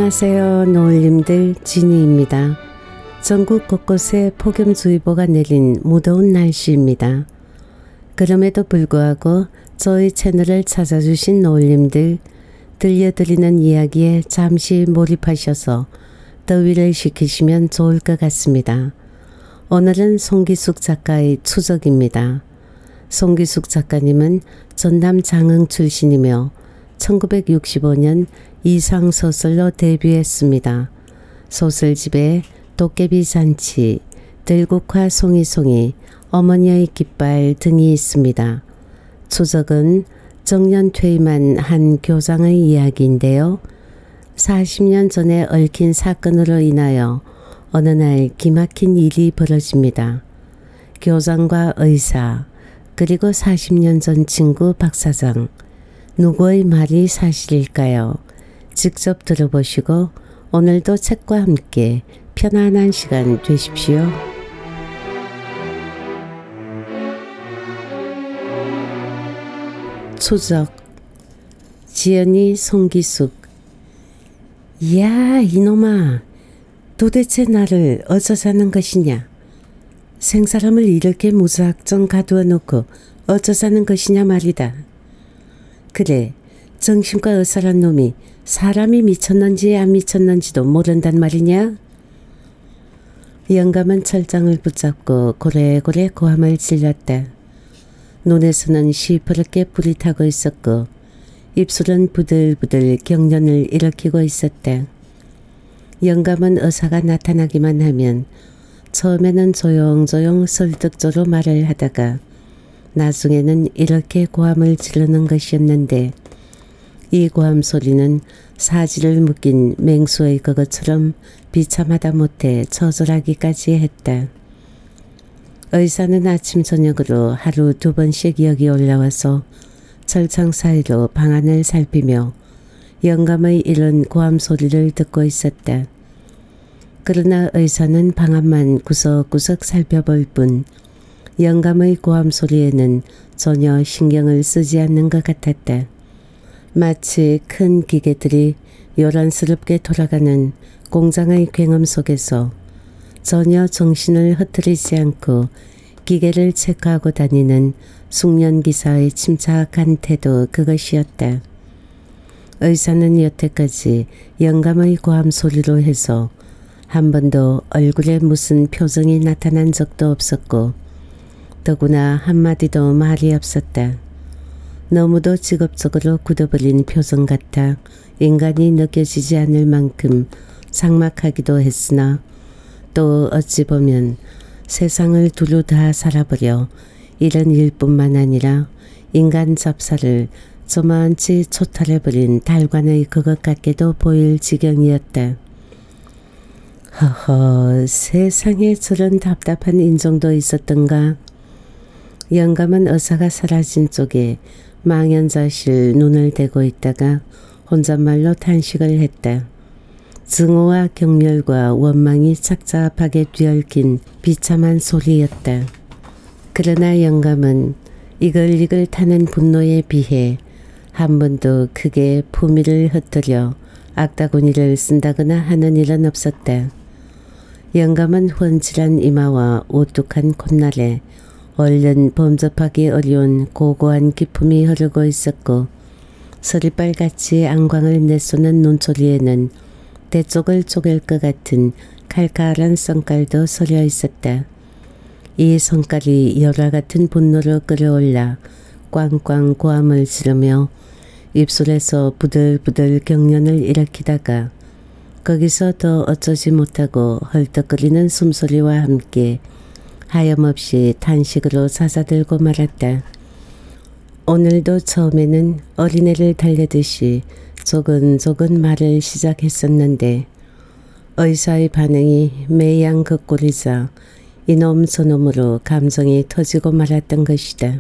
안녕하세요. 노을님들 지니입니다. 전국 곳곳에 폭염주의보가 내린 무더운 날씨입니다. 그럼에도 불구하고 저희 채널을 찾아주신 노을님들 들려드리는 이야기에 잠시 몰입하셔서 더위를 식히시면 좋을 것 같습니다. 오늘은 송기숙 작가의 추적입니다. 송기숙 작가님은 전남 장흥 출신이며 1965년 이상소설로 데뷔했습니다. 소설집에 도깨비 잔치, 들국화 송이송이, 어머니의 깃발 등이 있습니다. 추적은 정년 퇴임한 한 교장의 이야기인데요. 40년 전에 얽힌 사건으로 인하여 어느 날 기막힌 일이 벌어집니다. 교장과 의사, 그리고 40년 전 친구 박 사장, 누구의 말이 사실일까요? 직접 들어보시고 오늘도 책과 함께 편안한 시간 되십시오. 추적. 지연이 송기숙. 이야, 이놈아, 도대체 나를 어쩌자는 것이냐? 생사람을 이렇게 무작정 가두어 놓고 어쩌자는 것이냐 말이다. 그래, 정신과 의사란 놈이 사람이 미쳤는지 안 미쳤는지도 모른단 말이냐? 영감은 철장을 붙잡고 고래고래 고함을 질렀다. 눈에서는 시퍼렇게 불이 타고 있었고 입술은 부들부들 경련을 일으키고 있었다. 영감은 의사가 나타나기만 하면 처음에는 조용조용 설득조로 말을 하다가 나중에는 이렇게 고함을 지르는 것이었는데 이 고함 소리는 사지를 묶인 맹수의 그것처럼 비참하다 못해 처절하기까지 했다. 의사는 아침 저녁으로 하루 2번씩 여기 올라와서 철창 사이로 방안을 살피며 영감의 이런 고함 소리를 듣고 있었다. 그러나 의사는 방안만 구석구석 살펴볼 뿐 영감의 고함 소리에는 전혀 신경을 쓰지 않는 것 같았다. 마치 큰 기계들이 요란스럽게 돌아가는 공장의 굉음 속에서 전혀 정신을 흐트리지 않고 기계를 체크하고 다니는 숙련기사의 침착한 태도, 그것이었다. 의사는 여태까지 영감의 고함 소리로 해서 한 번도 얼굴에 무슨 표정이 나타난 적도 없었고 더구나 한마디도 말이 없었다. 너무도 직업적으로 굳어버린 표정 같아 인간이 느껴지지 않을 만큼 삭막하기도 했으나 또 어찌 보면 세상을 두루 다 살아버려 이런 일뿐만 아니라 인간 잡사를 저만치 초탈해버린 달관의 그것 같게도 보일 지경이었다. 허허, 세상에 저런 답답한 인종도 있었던가. 영감은 의사가 사라진 쪽에 망연자실 눈을 대고 있다가 혼잣말로 탄식을 했다. 증오와 경멸과 원망이 착잡하게 뒤얽힌 비참한 소리였다. 그러나 영감은 이글이글 타는 분노에 비해 한 번도 크게 품위를 흩뜨려 악다구니를 쓴다거나 하는 일은 없었다. 영감은 훤칠한 이마와 오뚝한 콧날에 얼른 범접하기 어려운 고고한 기품이 흐르고 있었고 서리빨같이 안광을 내쏘는 눈초리에는 대쪽을 쪼갤 것 같은 칼칼한 성깔도 서려 있었다. 이 성깔이 열화 같은 분노로 끌어올라 꽝꽝 고함을 지르며 입술에서 부들부들 경련을 일으키다가 거기서 더 어쩌지 못하고 헐떡거리는 숨소리와 함께 하염없이 탄식으로 잦아들고 말았다. 오늘도 처음에는 어린애를 달래듯이 조근조근 말을 시작했었는데 의사의 반응이 매양 극골이자 이놈 저놈으로 감정이 터지고 말았던 것이다.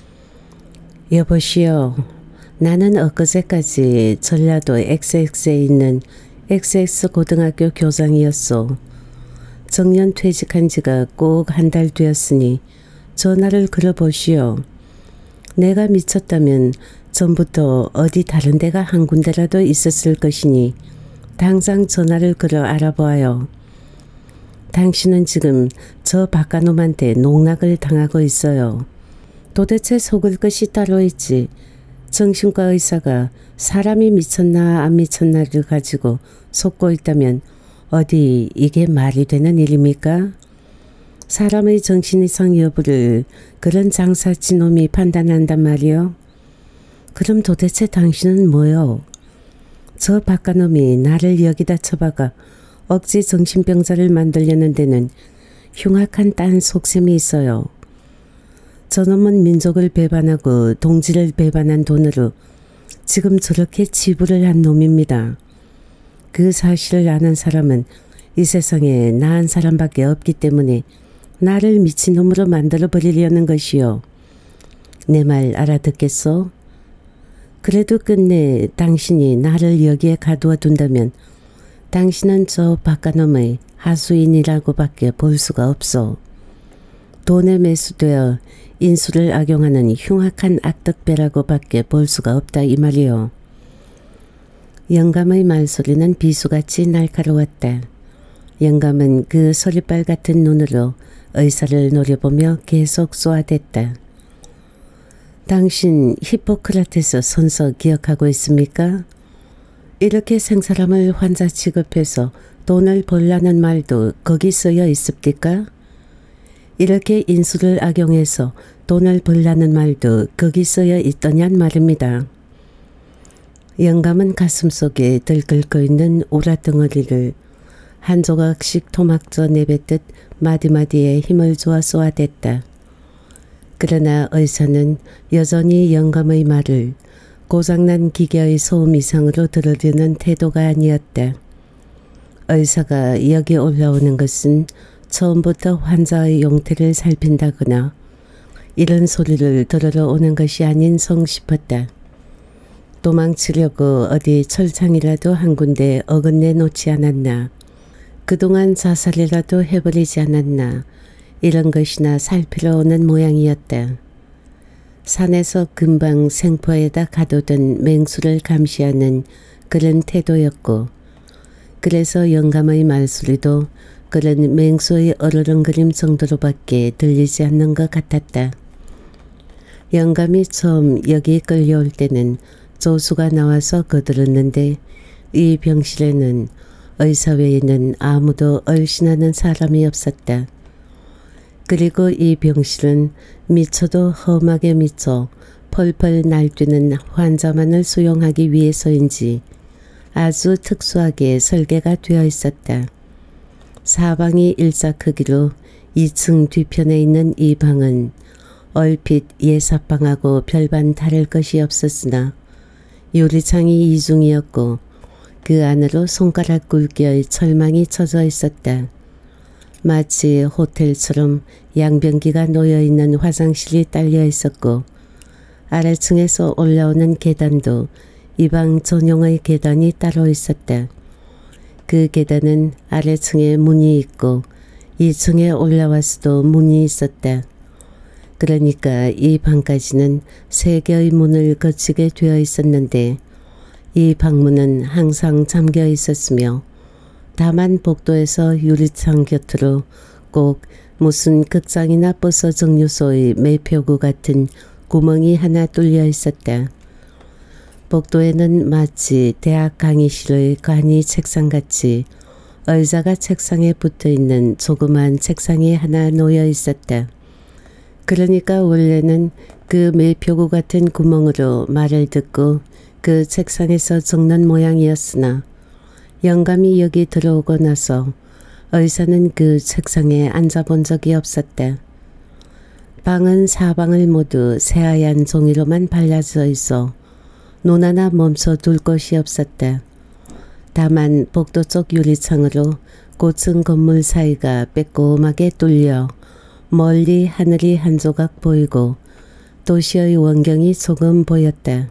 여보시오, 나는 엊그제까지 전라도 XX에 있는 XX 고등학교 교장이었소. 정년 퇴직한 지가 꼭 한 달 되었으니 전화를 걸어보시오. 내가 미쳤다면 전부터 어디 다른 데가 한 군데라도 있었을 것이니 당장 전화를 걸어 알아보아요. 당신은 지금 저 박간호한테 농락을 당하고 있어요. 도대체 속을 것이 따로 있지. 정신과 의사가 사람이 미쳤나 안 미쳤나를 가지고 속고 있다면 어디 이게 말이 되는 일입니까? 사람의 정신 이상 여부를 그런 장사치 놈이 판단한단 말이요. 그럼 도대체 당신은 뭐요? 저 박간놈이 나를 여기다 처박아 억지 정신병자를 만들려는 데는 흉악한 딴 속셈이 있어요. 저놈은 민족을 배반하고 동지를 배반한 돈으로 지금 저렇게 지불을 한 놈입니다. 그 사실을 아는 사람은 이 세상에 나 한 사람밖에 없기 때문에 나를 미친놈으로 만들어버리려는 것이요. 내 말 알아듣겠소? 그래도 끝내 당신이 나를 여기에 가두어 둔다면 당신은 저 박간놈의 하수인이라고밖에 볼 수가 없소. 돈에 매수되어 인수를 악용하는 흉악한 악덕배라고밖에 볼 수가 없다 이 말이요. 영감의 말소리는 비수같이 날카로웠다. 영감은 그 서리빨 같은 눈으로 의사를 노려보며 계속 쏘아댔다. 당신 히포크라테스 선서 기억하고 있습니까? 이렇게 생사람을 환자 취급해서 돈을 벌라는 말도 거기 쓰여 있습니까? 이렇게 인수를 악용해서 돈을 벌라는 말도 거기 쓰여 있더냔 말입니다. 영감은 가슴속에 들끓고 있는 오랏덩어리를 한 조각씩 토막져 내뱉듯 마디마디에 힘을 주어 쏘아댔다. 그러나 의사는 여전히 영감의 말을 고장난 기계의 소음 이상으로 들으려는 태도가 아니었다. 의사가 여기 올라오는 것은 처음부터 환자의 용태를 살핀다거나 이런 소리를 들으러 오는 것이 아닌성 싶었다. 도망치려고 어디 철창이라도 한 군데 어긋내 놓지 않았나. 그동안 자살이라도 해버리지 않았나. 이런 것이나 살피러 오는 모양이었다. 산에서 금방 생포에다 가둬둔 맹수를 감시하는 그런 태도였고 그래서 영감의 말소리도 그런 맹수의 어르렁거림 정도로밖에 들리지 않는 것 같았다. 영감이 처음 여기 끌려올 때는 조수가 나와서 거들었는데 이 병실에는 의사 외에는 아무도 얼씬하는 사람이 없었다. 그리고 이 병실은 미쳐도 험하게 미쳐 펄펄 날뛰는 환자만을 수용하기 위해서인지 아주 특수하게 설계가 되어 있었다. 사방이 일자 크기로 2층 뒤편에 있는 이 방은 얼핏 예사방하고 별반 다를 것이 없었으나 유리창이 이중이었고 그 안으로 손가락 굵기의 철망이 쳐져 있었다. 마치 호텔처럼 양변기가 놓여있는 화장실이 딸려 있었고 아래층에서 올라오는 계단도 이 방 전용의 계단이 따로 있었다. 그 계단은 아래층에 문이 있고 2층에 올라와서도 문이 있었다. 그러니까 이 방까지는 3개의 문을 거치게 되어 있었는데 이 방문은 항상 잠겨 있었으며 다만 복도에서 유리창 곁으로 꼭 무슨 극장이나 버스 정류소의 매표구 같은 구멍이 하나 뚫려 있었다. 복도에는 마치 대학 강의실의 강의 책상같이 의자가 책상에 붙어있는 조그만 책상이 하나 놓여 있었다. 그러니까 원래는 그 매표구 같은 구멍으로 말을 듣고 그 책상에서 적는 모양이었으나 영감이 여기 들어오고 나서 의사는 그 책상에 앉아본 적이 없었다. 방은 사방을 모두 새하얀 종이로만 발라져 있어 눈 하나 멈춰둘 곳이 없었다. 다만 복도 쪽 유리창으로 고층 건물 사이가 빼꼼하게 뚫려 멀리 하늘이 한 조각 보이고 도시의 원경이 조금 보였다.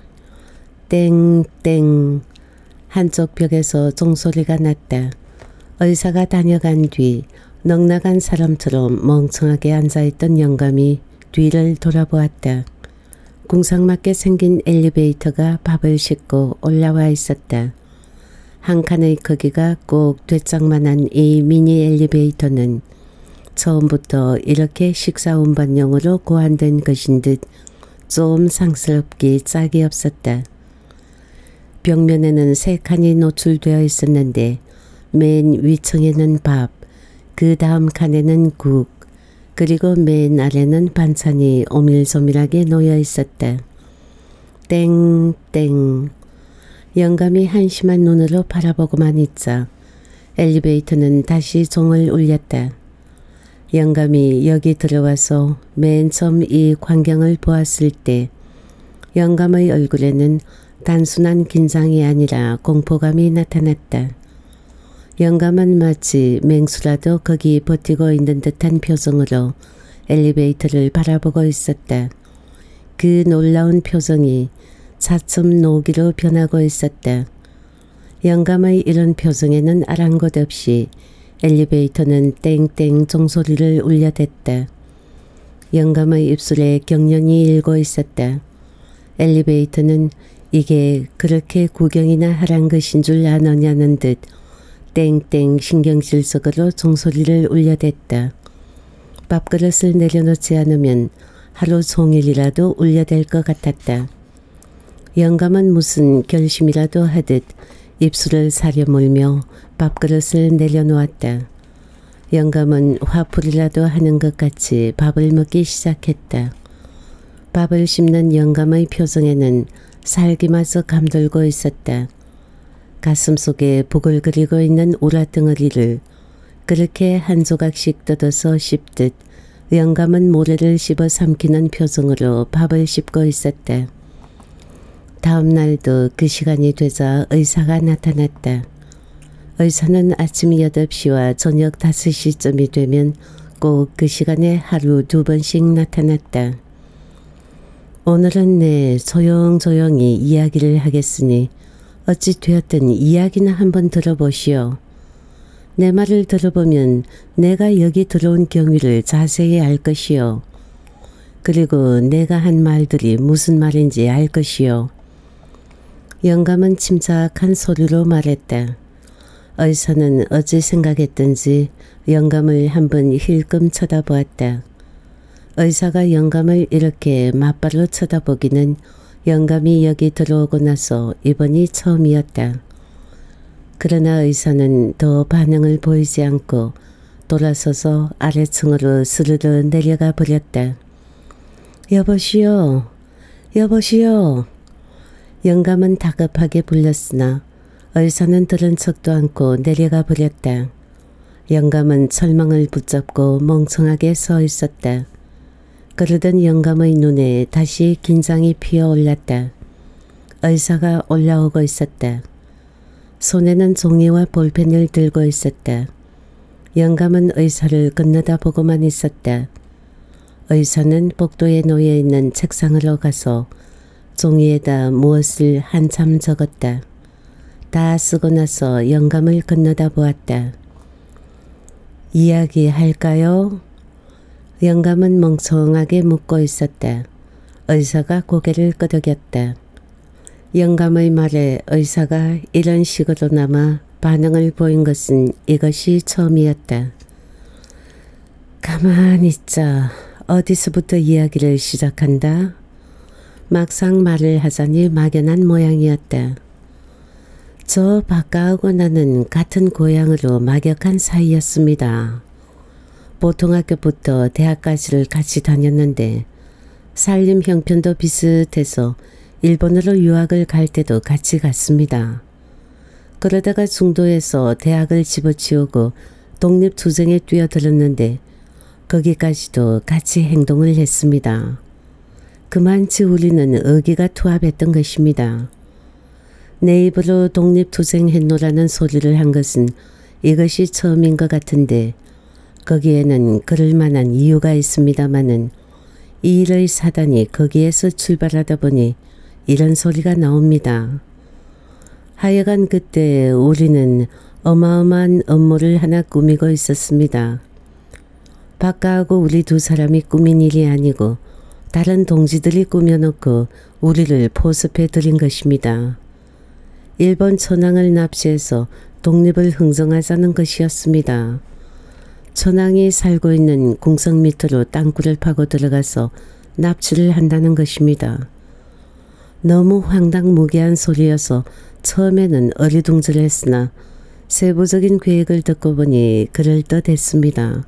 땡땡 한쪽 벽에서 종소리가 났다. 의사가 다녀간 뒤 넉나간 사람처럼 멍청하게 앉아있던 영감이 뒤를 돌아보았다. 궁상맞게 생긴 엘리베이터가 밥을 싣고 올라와 있었다. 한 칸의 크기가 꼭 되짝만한 이 미니 엘리베이터는 처음부터 이렇게 식사 운반용으로 고안된 것인 듯 좀 상스럽기 짝이 없었다. 벽면에는 3칸이 노출되어 있었는데 맨 위층에는 밥, 그 다음 칸에는 국, 그리고 맨 아래는 반찬이 오밀조밀하게 놓여 있었다. 땡땡. 영감이 한심한 눈으로 바라보고만 있자 엘리베이터는 다시 종을 울렸다. 영감이 여기 들어와서 맨 처음 이 광경을 보았을 때 영감의 얼굴에는 단순한 긴장이 아니라 공포감이 나타났다. 영감은 마치 맹수라도 거기 버티고 있는 듯한 표정으로 엘리베이터를 바라보고 있었다. 그 놀라운 표정이 차츰 노기로 변하고 있었다. 영감의 이런 표정에는 아랑곳 없이 엘리베이터는 땡땡 종소리를 울려댔다. 영감의 입술에 경련이 일고 있었다. 엘리베이터는 이게 그렇게 구경이나 하란 것인 줄 아느냐는 듯 땡땡 신경질적으로 종소리를 울려댔다. 밥그릇을 내려놓지 않으면 하루 종일이라도 울려댈 것 같았다. 영감은 무슨 결심이라도 하듯 입술을 사려물며 밥그릇을 내려놓았다. 영감은 화풀이라도 하는 것 같이 밥을 먹기 시작했다. 밥을 씹는 영감의 표정에는 살기마저 감돌고 있었다. 가슴속에 북을 그리고 있는 우라덩어리를 그렇게 한 조각씩 뜯어서 씹듯 영감은 모래를 씹어 삼키는 표정으로 밥을 씹고 있었다. 다음 날도 그 시간이 되자 의사가 나타났다. 의사는 아침 8시와 저녁 5시쯤이 되면 꼭 그 시간에 하루 2번씩 나타났다. 오늘은 내 조용조용히 이야기를 하겠으니 어찌 되었든 이야기나 한번 들어보시오. 내 말을 들어보면 내가 여기 들어온 경위를 자세히 알 것이오. 그리고 내가 한 말들이 무슨 말인지 알 것이오. 영감은 침착한 소리로 말했다. 의사는 어찌 생각했던지 영감을 한번 힐끔 쳐다보았다. 의사가 영감을 이렇게 맞바로 쳐다보기는 영감이 여기 들어오고 나서 이번이 처음이었다. 그러나 의사는 더 반응을 보이지 않고 돌아서서 아래층으로 스르르 내려가 버렸다. 여보시오, 여보시오. 영감은 다급하게 불렀으나 의사는 들은 척도 않고 내려가 버렸다. 영감은 철망을 붙잡고 멍청하게 서 있었다. 그러던 영감의 눈에 다시 긴장이 피어올랐다. 의사가 올라오고 있었다. 손에는 종이와 볼펜을 들고 있었다. 영감은 의사를 건너다 보고만 있었다. 의사는 복도에 놓여 있는 책상으로 가서 종이에다 무엇을 한참 적었다. 다 쓰고 나서 영감을 건너다 보았다. 이야기할까요? 영감은 멍청하게 묻고 있었다. 의사가 고개를 끄덕였다. 영감의 말에 의사가 이런 식으로나마 반응을 보인 것은 이것이 처음이었다. 가만히 있자. 어디서부터 이야기를 시작한다? 막상 말을 하자니 막연한 모양이었다. 저 박가하고 나는 같은 고향으로 막역한 사이였습니다. 보통학교부터 대학까지를 같이 다녔는데 살림 형편도 비슷해서 일본으로 유학을 갈 때도 같이 갔습니다. 그러다가 중도에서 대학을 집어치우고 독립투쟁에 뛰어들었는데 거기까지도 같이 행동을 했습니다. 그만치 우리는 의기가 투합했던 것입니다. 내 입으로 독립투쟁 했노라는 소리를 한 것은 이것이 처음인 것 같은데 거기에는 그럴 만한 이유가 있습니다마는 이 일의 사단이 거기에서 출발하다 보니 이런 소리가 나옵니다. 하여간 그때 우리는 어마어마한 업무를 하나 꾸미고 있었습니다. 박가하고 우리 두 사람이 꾸민 일이 아니고 다른 동지들이 꾸며놓고 우리를 포섭해 드린 것입니다. 일본 천황을 납치해서 독립을 흥정하자는 것이었습니다. 천황이 살고 있는 궁성 밑으로 땅굴을 파고 들어가서 납치를 한다는 것입니다. 너무 황당무계한 소리여서 처음에는 어리둥절했으나 세부적인 계획을 듣고 보니 그럴듯했습니다.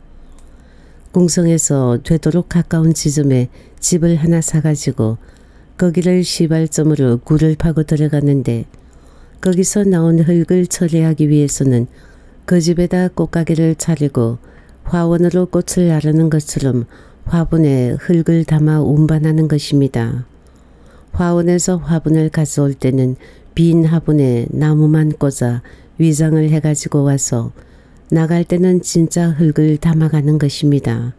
궁성에서 되도록 가까운 지점에 집을 하나 사가지고 거기를 시발점으로 굴을 파고 들어갔는데 거기서 나온 흙을 처리하기 위해서는 그 집에다 꽃가게를 차리고 화원으로 꽃을 나르는 것처럼 화분에 흙을 담아 운반하는 것입니다. 화원에서 화분을 가져올 때는 빈 화분에 나무만 꽂아 위장을 해가지고 와서 나갈 때는 진짜 흙을 담아가는 것입니다.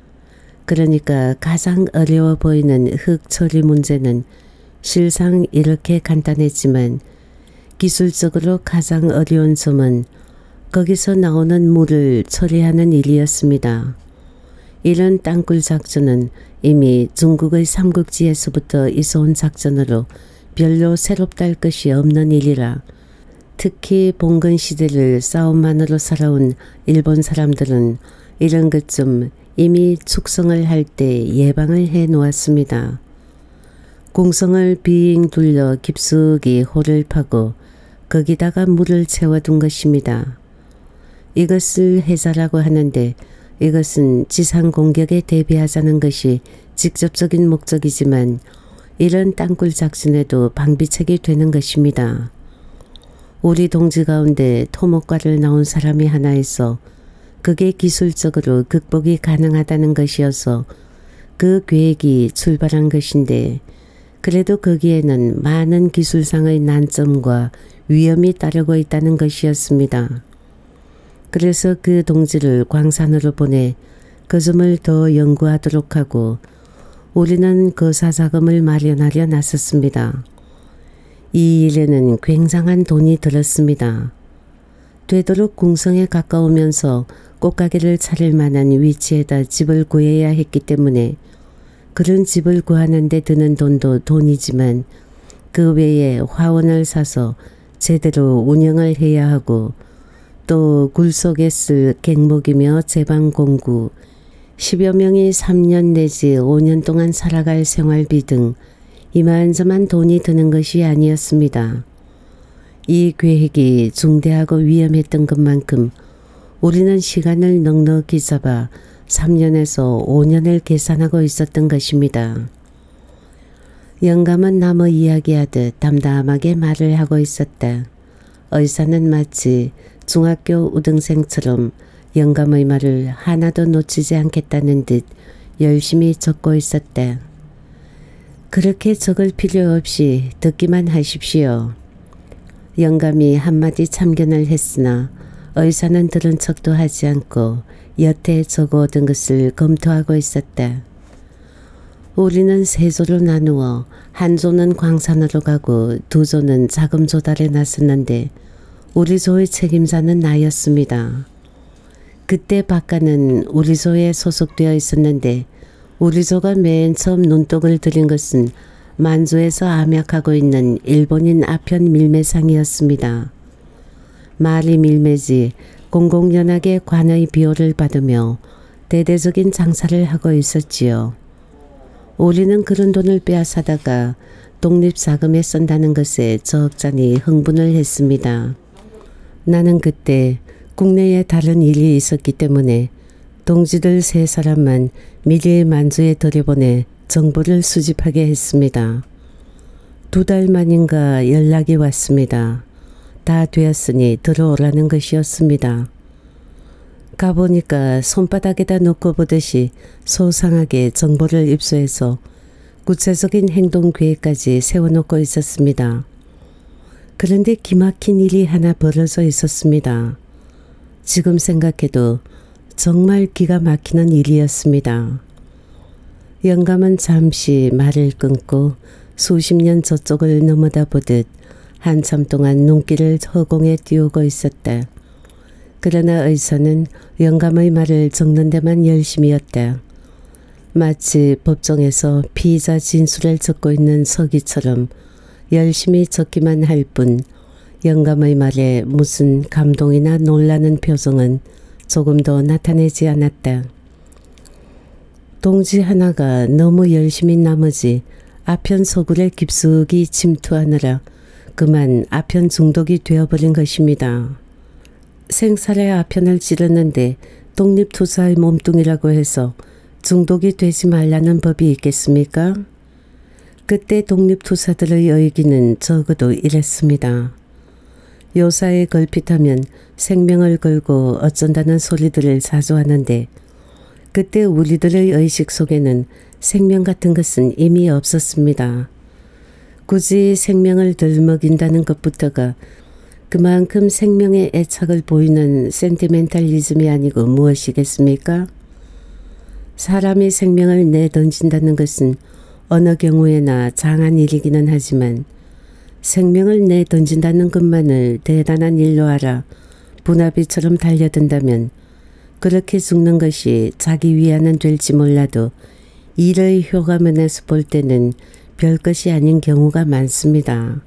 그러니까 가장 어려워 보이는 흙 처리 문제는 실상 이렇게 간단했지만 기술적으로 가장 어려운 점은 거기서 나오는 물을 처리하는 일이었습니다. 이런 땅굴 작전은 이미 중국의 삼국지에서부터 있어온 작전으로 별로 새롭다 할 것이 없는 일이라 특히 봉건 시대를 싸움만으로 살아온 일본 사람들은 이런 것 좀 이미 축성을 할 때 예방을 해 놓았습니다. 궁성을 빙 둘러 깊숙이 홀을 파고 거기다가 물을 채워둔 것입니다. 이것을 해자라고 하는데 이것은 지상 공격에 대비하자는 것이 직접적인 목적이지만 이런 땅굴 작전에도 방비책이 되는 것입니다. 우리 동지 가운데 토목과를 나온 사람이 하나 있어 그게 기술적으로 극복이 가능하다는 것이어서 그 계획이 출발한 것인데 그래도 거기에는 많은 기술상의 난점과 위험이 따르고 있다는 것이었습니다. 그래서 그 동지를 광산으로 보내 그 점을 더 연구하도록 하고 우리는 거사자금을 마련하려 나섰습니다. 이 일에는 굉장한 돈이 들었습니다. 되도록 궁성에 가까우면서 꽃가게를 차릴 만한 위치에다 집을 구해야 했기 때문에 그런 집을 구하는 데 드는 돈도 돈이지만 그 외에 화원을 사서 제대로 운영을 해야 하고 또 굴 속에 쓸 갱목이며 제방공구 10여 명이 3년 내지 5년 동안 살아갈 생활비 등 이만저만 돈이 드는 것이 아니었습니다. 이 계획이 중대하고 위험했던 것만큼 우리는 시간을 넉넉히 잡아 3년에서 5년을 계산하고 있었던 것입니다. 영감은 남의 이야기하듯 담담하게 말을 하고 있었다. 의사는 마치 중학교 우등생처럼 영감의 말을 하나도 놓치지 않겠다는 듯 열심히 적고 있었다. 그렇게 적을 필요 없이 듣기만 하십시오. 영감이 한마디 참견을 했으나 의사는 들은 척도 하지 않고 여태 적어오던 것을 검토하고 있었다. 우리는 세 조로 나누어 한 조는 광산으로 가고 두 조는 자금 조달에 나섰는데 우리 조의 책임자는 나였습니다. 그때 박가는 우리 조에 소속되어 있었는데 우리 조가 맨 처음 눈독을 들인 것은 만주에서 암약하고 있는 일본인 아편 밀매상이었습니다. 말이 밀매지 공공연하게 관의 비호를 받으며 대대적인 장사를 하고 있었지요. 우리는 그런 돈을 빼앗아다가 독립자금에 쓴다는 것에 적잖이 흥분을 했습니다. 나는 그때 국내에 다른 일이 있었기 때문에 동지들 세 사람만 미리 만주에 들여보내 정보를 수집하게 했습니다. 2달 만인가 연락이 왔습니다. 다 되었으니 들어오라는 것이었습니다. 가보니까 손바닥에다 놓고 보듯이 소상하게 정보를 입수해서 구체적인 행동 계획까지 세워놓고 있었습니다. 그런데 기막힌 일이 하나 벌어져 있었습니다. 지금 생각해도 정말 기가 막히는 일이었습니다. 영감은 잠시 말을 끊고 수십 년 저쪽을 넘어다 보듯 한참 동안 눈길을 허공에 띄우고 있었다. 그러나 의사는 영감의 말을 적는 데만 열심이었다. 마치 법정에서 피의자 진술을 적고 있는 서기처럼 열심히 적기만 할 뿐 영감의 말에 무슨 감동이나 놀라는 표정은 조금도 나타내지 않았다. 동지 하나가 너무 열심히 나머지 아편 소굴에 깊숙이 침투하느라 그만 아편 중독이 되어버린 것입니다. 생살에 아편을 찌르는데 독립투사의 몸뚱이라고 해서 중독이 되지 말라는 법이 있겠습니까? 그때 독립투사들의 의기는 적어도 이랬습니다. 요사에 걸핏하면 생명을 걸고 어쩐다는 소리들을 자주 하는데 그때 우리들의 의식 속에는 생명 같은 것은 이미 없었습니다. 굳이 생명을 덜 먹인다는 것부터가 그만큼 생명의 애착을 보이는 센티멘탈리즘이 아니고 무엇이겠습니까? 사람이 생명을 내던진다는 것은 어느 경우에나 장한 일이기는 하지만 생명을 내던진다는 것만을 대단한 일로 알아 분화비처럼 달려든다면 그렇게 죽는 것이 자기 위안은 될지 몰라도 일의 효과면에서 볼 때는 별것이 아닌 경우가 많습니다.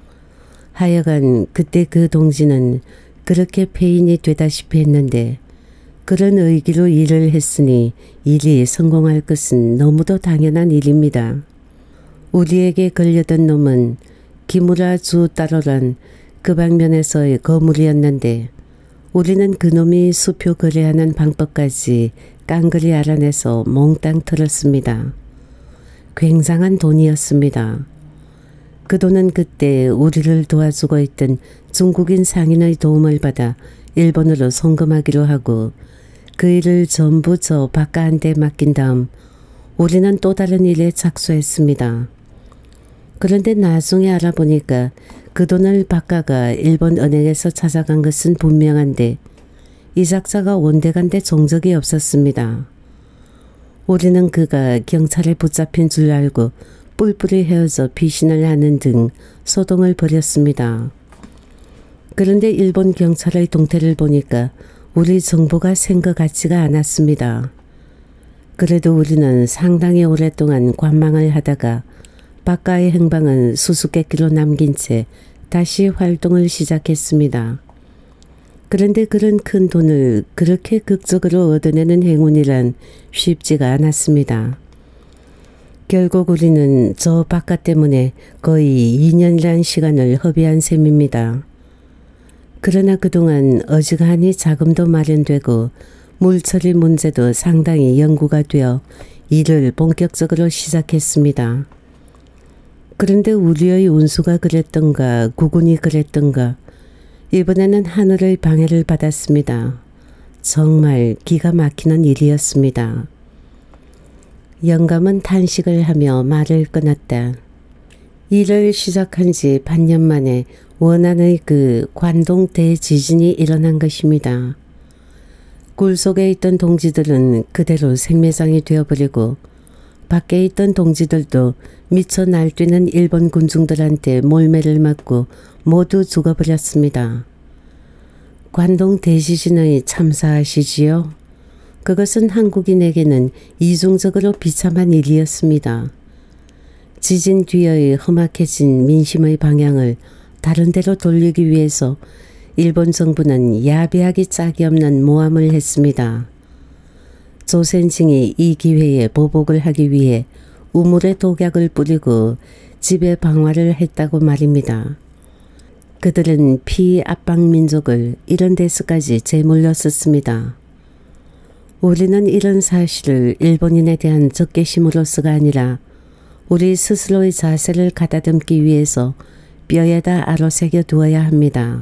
하여간 그때 그 동지는 그렇게 폐인이 되다시피 했는데 그런 의기로 일을 했으니 일이 성공할 것은 너무도 당연한 일입니다. 우리에게 걸려든 놈은 기무라 주 따로란 그 방면에서의 거물이었는데 우리는 그놈이 수표 거래하는 방법까지 깡그리 알아내서 몽땅 털었습니다. 굉장한 돈이었습니다. 그 돈은 그때 우리를 도와주고 있던 중국인 상인의 도움을 받아 일본으로 송금하기로 하고 그 일을 전부 저 박가한테 맡긴 다음 우리는 또 다른 일에 착수했습니다. 그런데 나중에 알아보니까 그 돈을 박가가 일본 은행에서 찾아간 것은 분명한데 이작자가 온데간데 종적이 없었습니다. 우리는 그가 경찰에 붙잡힌 줄 알고 뿔뿔이 헤어져 피신을 하는 등 소동을 벌였습니다. 그런데 일본 경찰의 동태를 보니까 우리 정보가 센 것 같지가 않았습니다. 그래도 우리는 상당히 오랫동안 관망을 하다가 박가의 행방은 수수께끼로 남긴 채 다시 활동을 시작했습니다. 그런데 그런 큰 돈을 그렇게 극적으로 얻어내는 행운이란 쉽지가 않았습니다. 결국 우리는 저 박가 때문에 거의 2년이란 시간을 허비한 셈입니다. 그러나 그동안 어지간히 자금도 마련되고 물처리 문제도 상당히 연구가 되어 일을 본격적으로 시작했습니다. 그런데 우리의 운수가 그랬던가 구군이 그랬던가 이번에는 하늘의 방해를 받았습니다. 정말 기가 막히는 일이었습니다. 영감은 탄식을 하며 말을 끊었다. 일을 시작한 지 반년 만에 원안의 그 관동 대지진이 일어난 것입니다. 굴 속에 있던 동지들은 그대로 생매장이 되어버리고 밖에 있던 동지들도 미쳐 날뛰는 일본 군중들한테 몰매를 맞고 모두 죽어버렸습니다. 관동 대지진의 참사하시지요? 그것은 한국인에게는 이중적으로 비참한 일이었습니다. 지진 뒤의 험악해진 민심의 방향을 다른 데로 돌리기 위해서 일본 정부는 야비하기 짝이 없는 모함을 했습니다. 조센징이 이 기회에 보복을 하기 위해 우물에 독약을 뿌리고 집에 방화를 했다고 말입니다. 그들은 피압박민족을 이런 데서까지 제물로 썼습니다. 우리는 이런 사실을 일본인에 대한 적개심으로서가 아니라 우리 스스로의 자세를 가다듬기 위해서 뼈에다 아로새겨 두어야 합니다.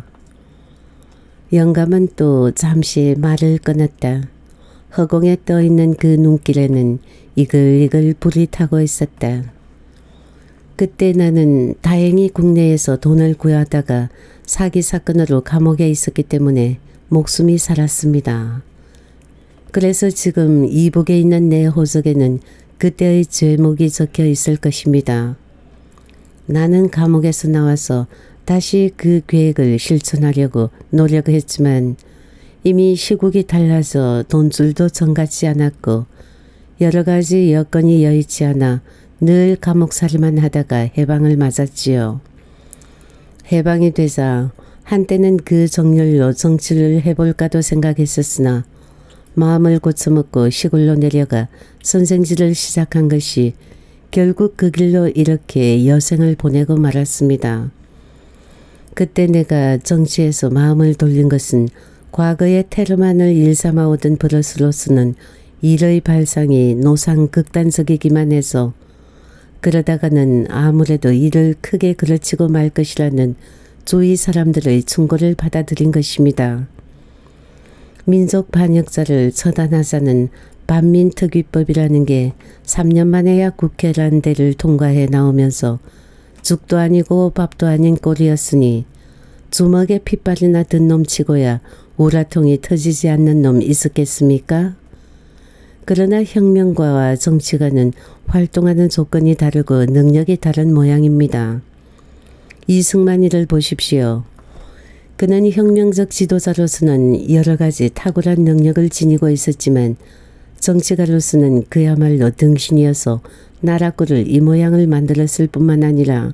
영감은 또 잠시 말을 끊었다. 허공에 떠있는 그 눈길에는 이글이글 불이 타고 있었다. 그때 나는 다행히 국내에서 돈을 구하다가 사기 사건으로 감옥에 있었기 때문에 목숨이 살았습니다. 그래서 지금 이북에 있는 내 호적에는 그때의 죄목이 적혀 있을 것입니다. 나는 감옥에서 나와서 다시 그 계획을 실천하려고 노력했지만 이미 시국이 달라서 돈줄도 정같지 않았고 여러 가지 여건이 여의치 않아 늘 감옥살이만 하다가 해방을 맞았지요. 해방이 되자 한때는 그 정열로 정치를 해볼까도 생각했었으나 마음을 고쳐먹고 시골로 내려가 선생질을 시작한 것이 결국 그 길로 이렇게 여생을 보내고 말았습니다. 그때 내가 정치에서 마음을 돌린 것은 과거의 테러만을 일삼아오던 버릇으로서는 일의 발상이 노상극단적이기만 해서 그러다가는 아무래도 일을 크게 그르치고 말 것이라는 주위 사람들의 충고를 받아들인 것입니다. 민족 반역자를 처단하자는 반민특위법이라는 게 3년 만에야 국회란 데를 통과해 나오면서 죽도 아니고 밥도 아닌 꼴이었으니 주먹에 핏발이나 든 놈치고야 우라통이 터지지 않는 놈 있었겠습니까? 그러나 혁명가와 정치가는 활동하는 조건이 다르고 능력이 다른 모양입니다. 이승만이를 보십시오. 그는 혁명적 지도자로서는 여러 가지 탁월한 능력을 지니고 있었지만 정치가로서는 그야말로 등신이어서 나라꼴을 이 모양을 만들었을 뿐만 아니라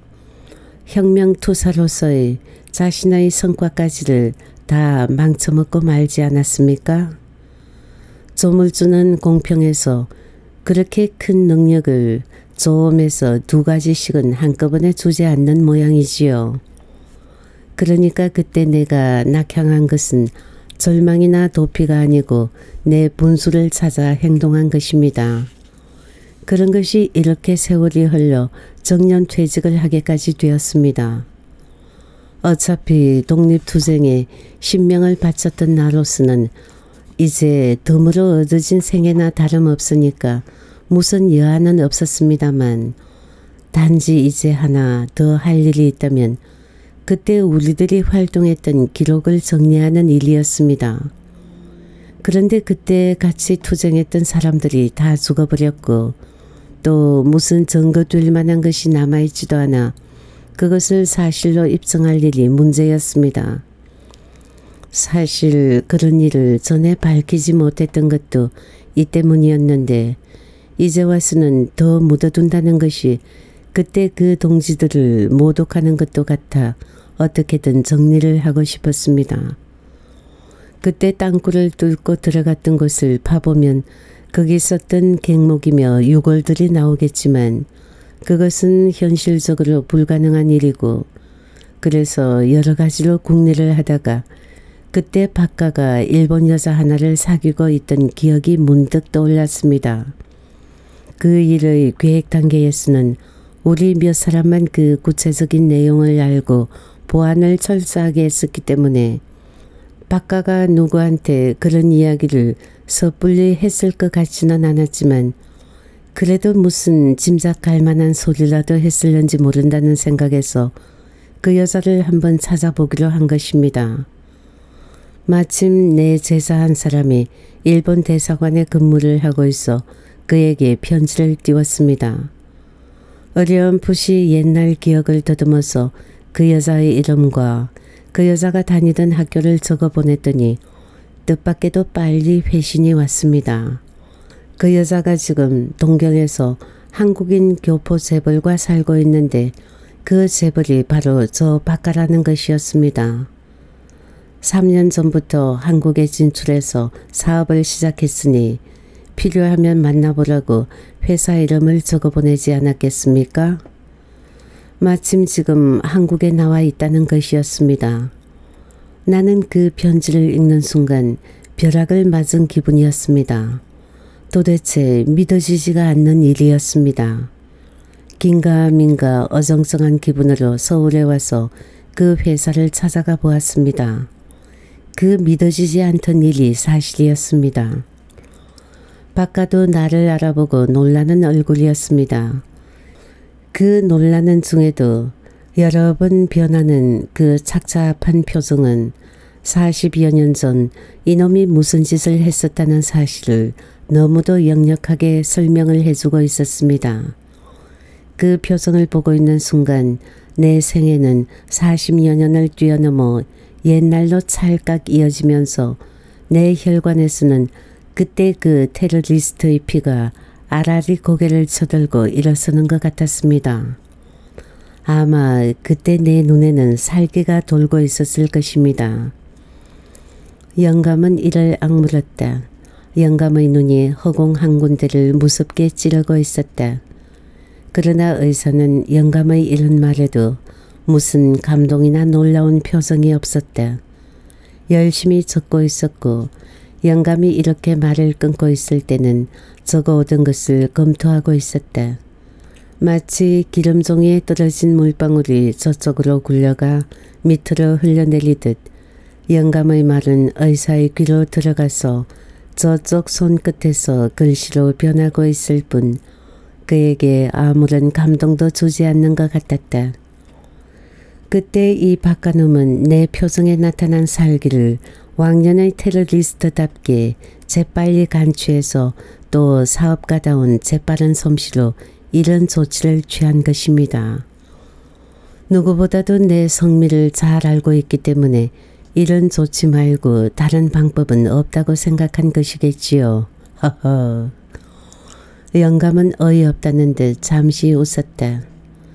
혁명투사로서의 자신의 성과까지를 다 망쳐먹고 말지 않았습니까? 조물주는 공평해서 그렇게 큰 능력을 조음에서 2가지씩은 한꺼번에 주지 않는 모양이지요. 그러니까 그때 내가 낙향한 것은 절망이나 도피가 아니고 내 분수를 찾아 행동한 것입니다. 그런 것이 이렇게 세월이 흘러 정년퇴직을 하게까지 되었습니다. 어차피 독립투쟁에 신명을 바쳤던 나로서는 이제 덤으로 얻어진 생애나 다름없으니까 무슨 여한은 없었습니다만 단지 이제 하나 더 할 일이 있다면 그때 우리들이 활동했던 기록을 정리하는 일이었습니다. 그런데 그때 같이 투쟁했던 사람들이 다 죽어버렸고 또 무슨 증거될 만한 것이 남아있지도 않아 그것을 사실로 입증할 일이 문제였습니다. 사실 그런 일을 전에 밝히지 못했던 것도 이 때문이었는데 이제 와서는 더 묻어둔다는 것이 그때 그 동지들을 모독하는 것도 같아 어떻게든 정리를 하고 싶었습니다. 그때 땅굴을 뚫고 들어갔던 곳을 파보면 거기 있었던 갱목이며 유골들이 나오겠지만 그것은 현실적으로 불가능한 일이고 그래서 여러 가지로 궁리를 하다가 그때 박가가 일본 여자 하나를 사귀고 있던 기억이 문득 떠올랐습니다. 그 일의 계획 단계에서는 우리 몇 사람만 그 구체적인 내용을 알고 보안을 철저하게 했었기 때문에 박가가 누구한테 그런 이야기를 섣불리 했을 것 같지는 않았지만 그래도 무슨 짐작할 만한 소리라도 했을는지 모른다는 생각에서 그 여자를 한번 찾아보기로 한 것입니다. 마침 내 제자 한 사람이 일본 대사관에 근무를 하고 있어 그에게 편지를 띄웠습니다. 어렴풋이 옛날 기억을 더듬어서 그 여자의 이름과 그 여자가 다니던 학교를 적어보냈더니 뜻밖에도 빨리 회신이 왔습니다. 그 여자가 지금 동경에서 한국인 교포 재벌과 살고 있는데 그 재벌이 바로 저 박가라는 것이었습니다. 3년 전부터 한국에 진출해서 사업을 시작했으니 필요하면 만나보라고 회사 이름을 적어보내지 않았겠습니까? 마침 지금 한국에 나와 있다는 것이었습니다. 나는 그 편지를 읽는 순간 벼락을 맞은 기분이었습니다. 도대체 믿어지지가 않는 일이었습니다. 긴가민가 어정쩡한 기분으로 서울에 와서 그 회사를 찾아가 보았습니다. 그 믿어지지 않던 일이 사실이었습니다. 박가도 나를 알아보고 놀라는 얼굴이었습니다. 그 놀라는 중에도 여러 번 변하는 그 착잡한 표정은 40여 년 전 이놈이 무슨 짓을 했었다는 사실을 너무도 역력하게 설명을 해주고 있었습니다. 그 표정을 보고 있는 순간 내 생애는 40여 년을 뛰어넘어 옛날로 찰칵 이어지면서 내 혈관에서는 그때 그 테러리스트의 피가 아라리 고개를 쳐들고 일어서는 것 같았습니다. 아마 그때 내 눈에는 살기가 돌고 있었을 것입니다. 영감은 이를 악물었다. 영감의 눈이 허공 한 군데를 무섭게 찌르고 있었다. 그러나 의사는 영감의 이런 말에도 무슨 감동이나 놀라운 표정이 없었다. 열심히 적고 있었고 영감이 이렇게 말을 끊고 있을 때는 적어오던 것을 검토하고 있었다. 마치 기름종이에 떨어진 물방울이 저쪽으로 굴러가 밑으로 흘러내리듯 영감의 말은 의사의 귀로 들어가서 저쪽 손끝에서 글씨로 변하고 있을 뿐 그에게 아무런 감동도 주지 않는 것 같았다. 그때 이 박가놈은 내 표정에 나타난 살기를 왕년의 테러리스트답게 재빨리 간취해서 또 사업가다운 재빠른 솜씨로 이런 조치를 취한 것입니다. 누구보다도 내 성미를 잘 알고 있기 때문에 이런 조치 말고 다른 방법은 없다고 생각한 것이겠지요. 허허. 영감은 어이없다는 듯 잠시 웃었다.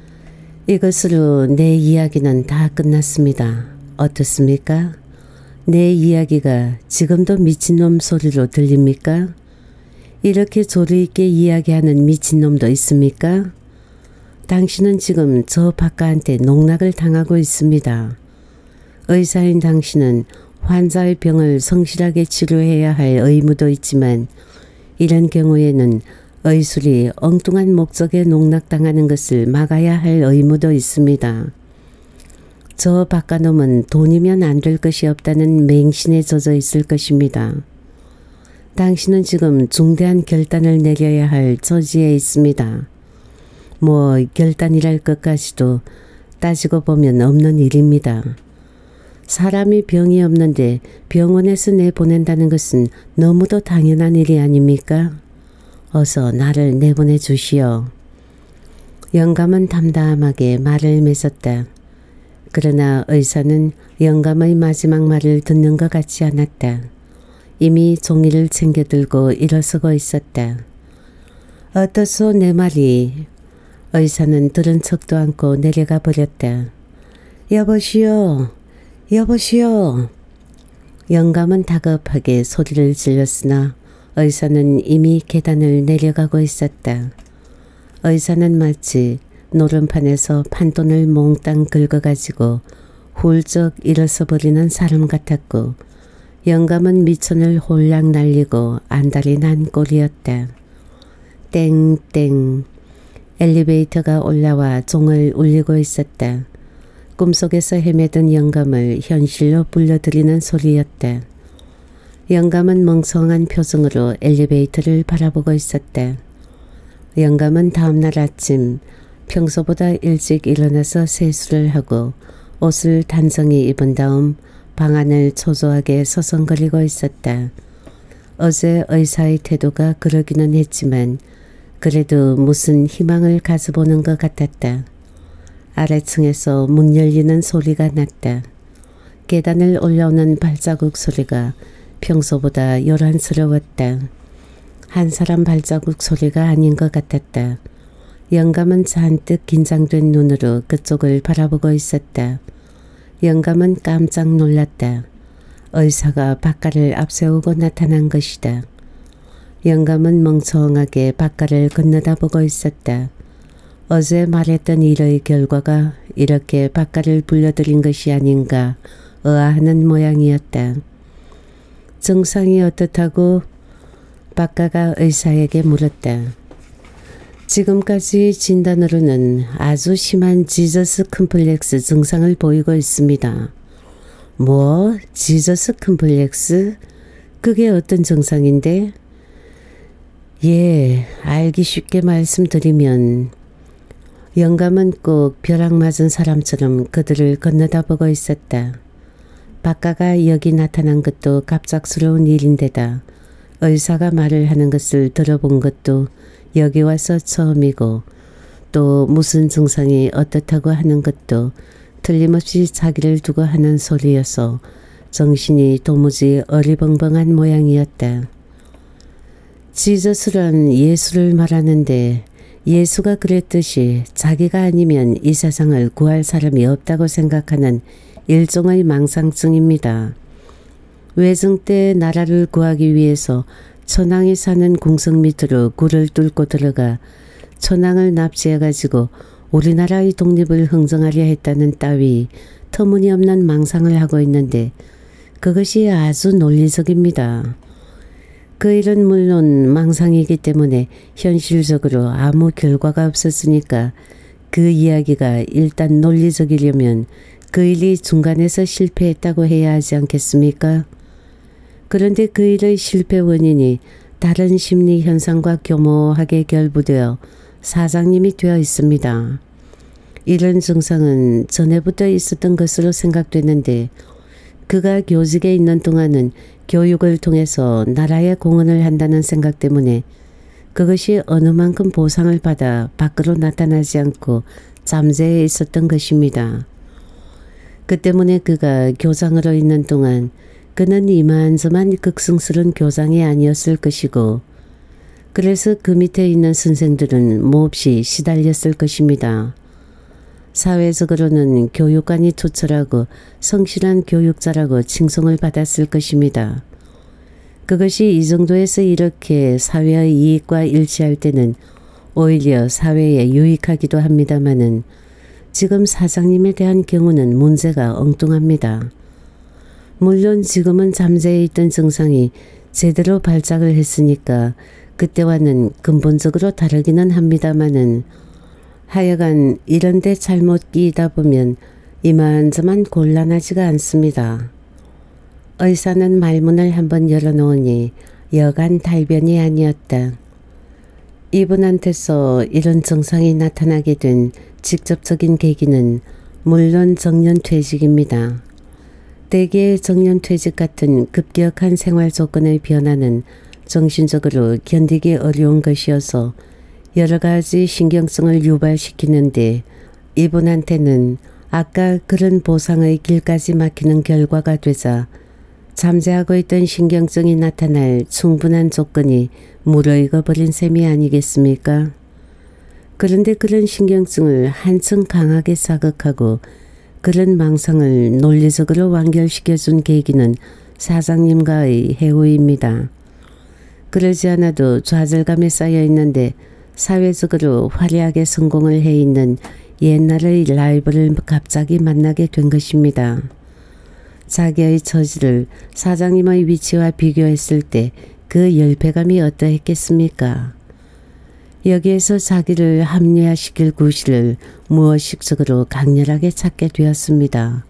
이것으로 내 이야기는 다 끝났습니다. 어떻습니까? 내 이야기가 지금도 미친놈 소리로 들립니까? 이렇게 조리 있게 이야기하는 미친놈도 있습니까? 당신은 지금 저 박가한테 농락을 당하고 있습니다. 의사인 당신은 환자의 병을 성실하게 치료해야 할 의무도 있지만 이런 경우에는 의술이 엉뚱한 목적에 농락당하는 것을 막아야 할 의무도 있습니다. 저 박가놈은 돈이면 안 될 것이 없다는 맹신에 젖어 있을 것입니다. 당신은 지금 중대한 결단을 내려야 할 처지에 있습니다. 뭐 결단이랄 것까지도 따지고 보면 없는 일입니다. 사람이 병이 없는데 병원에서 내보낸다는 것은 너무도 당연한 일이 아닙니까? 어서 나를 내보내 주시오. 영감은 담담하게 말을 맺었다. 그러나 의사는 영감의 마지막 말을 듣는 것 같지 않았다. 이미 종이를 챙겨들고 일어서고 있었다. 어떠소 내 말이? 의사는 들은 척도 않고 내려가 버렸다. 여보시오. 여보시오. 영감은 다급하게 소리를 질렀으나 의사는 이미 계단을 내려가고 있었다. 의사는 마치 노름판에서 판돈을 몽땅 긁어가지고 훌쩍 일어서 버리는 사람 같았고 영감은 미천을 홀랑 날리고 안달이 난 꼴이었다. 땡땡. 엘리베이터가 올라와 종을 울리고 있었다. 꿈속에서 헤매던 영감을 현실로 불러들이는 소리였다. 영감은 멍청한 표정으로 엘리베이터를 바라보고 있었다. 영감은 다음날 아침 평소보다 일찍 일어나서 세수를 하고 옷을 단정히 입은 다음 방 안을 초조하게 서성거리고 있었다. 어제 의사의 태도가 그러기는 했지만 그래도 무슨 희망을 가져보는 것 같았다. 아래층에서 문 열리는 소리가 났다. 계단을 올라오는 발자국 소리가 평소보다 요란스러웠다. 한 사람 발자국 소리가 아닌 것 같았다. 영감은 잔뜩 긴장된 눈으로 그쪽을 바라보고 있었다. 영감은 깜짝 놀랐다. 의사가 박가를 앞세우고 나타난 것이다. 영감은 멍청하게 박가를 건너다보고 있었다. 어제 말했던 일의 결과가 이렇게 박가를 불러들인 것이 아닌가 의아하는 모양이었다. 증상이 어떻다고? 박가가 의사에게 물었다. 지금까지 진단으로는 아주 심한 지저스 컴플렉스 증상을 보이고 있습니다. 뭐? 지저스 컴플렉스? 그게 어떤 증상인데? 예, 알기 쉽게 말씀드리면 영감은 꼭 벼락 맞은 사람처럼 그들을 건너다보고 있었다. 박가가 여기 나타난 것도 갑작스러운 일인데다 의사가 말을 하는 것을 들어본 것도 여기 와서 처음이고 또 무슨 증상이 어떻다고 하는 것도 틀림없이 자기를 두고 하는 소리여서 정신이 도무지 어리벙벙한 모양이었다. 지저스란 예수를 말하는데 예수가 그랬듯이 자기가 아니면 이 세상을 구할 사람이 없다고 생각하는 일종의 망상증입니다. 외정 때 나라를 구하기 위해서 천황이 사는 궁성 밑으로 굴을 뚫고 들어가 천황을 납치해가지고 우리나라의 독립을 흥정하려 했다는 따위 터무니없는 망상을 하고 있는데 그것이 아주 논리적입니다. 그 일은 물론 망상이기 때문에 현실적으로 아무 결과가 없었으니까 그 이야기가 일단 논리적이려면 그 일이 중간에서 실패했다고 해야 하지 않겠습니까? 그런데 그 일의 실패 원인이 다른 심리 현상과 교모하게 결부되어 사장님이 되어 있습니다. 이런 증상은 전에부터 있었던 것으로 생각되는데 그가 교직에 있는 동안은 교육을 통해서 나라에 공헌을 한다는 생각 때문에 그것이 어느 만큼 보상을 받아 밖으로 나타나지 않고 잠재해 있었던 것입니다. 그 때문에 그가 교장으로 있는 동안 그는 이만저만 극성스러운 교장이 아니었을 것이고 그래서 그 밑에 있는 선생들은 몹시 시달렸을 것입니다. 사회적으로는 교육관이 투철하고 성실한 교육자라고 칭송을 받았을 것입니다. 그것이 이 정도에서 이렇게 사회의 이익과 일치할 때는 오히려 사회에 유익하기도 합니다마는 지금 사장님에 대한 경우는 문제가 엉뚱합니다. 물론 지금은 잠재해 있던 증상이 제대로 발작을 했으니까 그때와는 근본적으로 다르기는 합니다마는 하여간 이런 데 잘못 끼이다 보면 이만저만 곤란하지가 않습니다. 의사는 말문을 한번 열어놓으니 여간 달변이 아니었다. 이분한테서 이런 증상이 나타나게 된 직접적인 계기는 물론 정년퇴직입니다. 대개의 정년퇴직 같은 급격한 생활 조건의 변화는 정신적으로 견디기 어려운 것이어서 여러 가지 신경성을 유발시키는데 이분한테는 아까 그런 보상의 길까지 막히는 결과가 되자 잠재하고 있던 신경증이 나타날 충분한 조건이 무르익어버린 셈이 아니겠습니까? 그런데 그런 신경증을 한층 강하게 자극하고 그런 망상을 논리적으로 완결시켜준 계기는 사장님과의 해후입니다. 그러지 않아도 좌절감에 쌓여 있는데 사회적으로 화려하게 성공을 해 있는 옛날의 라이벌을 갑자기 만나게 된 것입니다. 자기의 처지를 사장님의 위치와 비교했을 때 그 열패감이 어떠했겠습니까? 여기에서 자기를 합리화시킬 구실을 무의식적으로 강렬하게 찾게 되었습니다.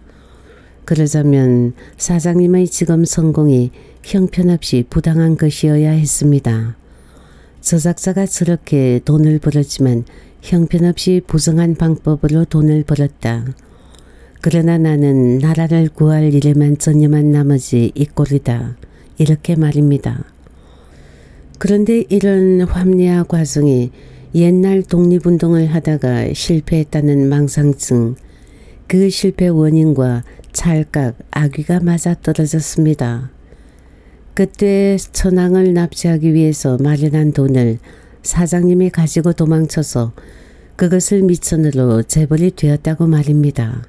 그러자면 사장님의 지금 성공이 형편없이 부당한 것이어야 했습니다. 저작자가 저렇게 돈을 벌었지만 형편없이 부정한 방법으로 돈을 벌었다. 그러나 나는 나라를 구할 일에만 전념한 나머지 이 꼴이다. 이렇게 말입니다. 그런데 이런 합리화 과정이 옛날 독립운동을 하다가 실패했다는 망상증, 그 실패 원인과 찰칵 악귀가 맞아떨어졌습니다. 그때 천황을 납치하기 위해서 마련한 돈을 사장님이 가지고 도망쳐서 그것을 미천으로 재벌이 되었다고 말입니다.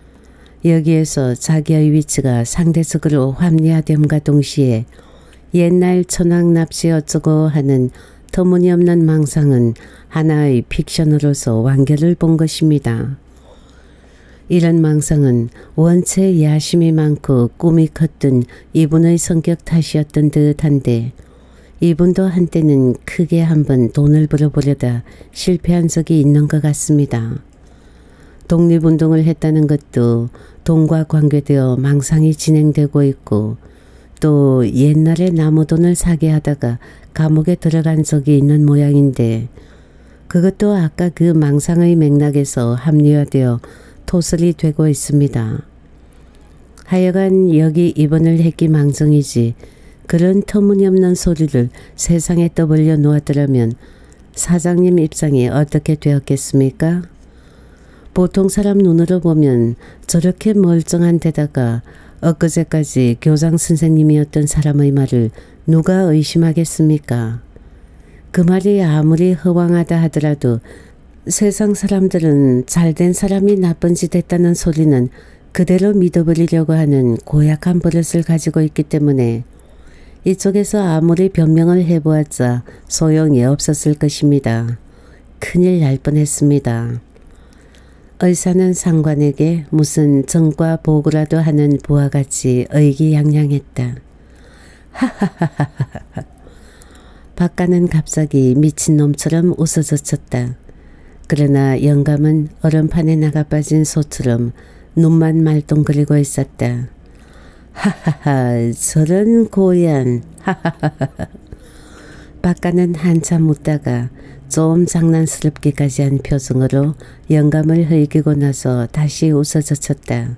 여기에서 자기의 위치가 상대적으로 합리화됨과 동시에 옛날 천황 납치 어쩌고 하는 터무니없는 망상은 하나의 픽션으로서 완결을 본 것입니다. 이런 망상은 원체 야심이 많고 꿈이 컸던 이분의 성격 탓이었던 듯한데 이분도 한때는 크게 한번 돈을 벌어보려다 실패한 적이 있는 것 같습니다. 독립운동을 했다는 것도 돈과 관계되어 망상이 진행되고 있고 또 옛날에 나무돈을 사게 하다가 감옥에 들어간 적이 있는 모양인데 그것도 아까 그 망상의 맥락에서 합리화되어 토설이 되고 있습니다. 하여간 여기 입원을 했기 망정이지 그런 터무니없는 소리를 세상에 떠벌려 놓았더라면 사장님 입장이 어떻게 되었겠습니까? 보통 사람 눈으로 보면 저렇게 멀쩡한 데다가 엊그제까지 교장 선생님이었던 사람의 말을 누가 의심하겠습니까? 그 말이 아무리 허황하다 하더라도 세상 사람들은 잘된 사람이 나쁜 짓 했다는 소리는 그대로 믿어버리려고 하는 고약한 버릇을 가지고 있기 때문에 이쪽에서 아무리 변명을 해보았자 소용이 없었을 것입니다. 큰일 날 뻔했습니다. 의사는 상관에게 무슨 정과 보고라도 하는 부하같이 의기양양했다. 하하하하하. 박가는 갑자기 미친놈처럼 웃어젖혔다. 그러나 영감은 얼음판에 나가빠진 소처럼 눈만 말똥거리고 있었다. 하하하, 저런 고얀. 하하하하. 박가는 한참 웃다가 좀 장난스럽기까지 한 표정으로 영감을 흘기고 나서 다시 웃어젖혔다.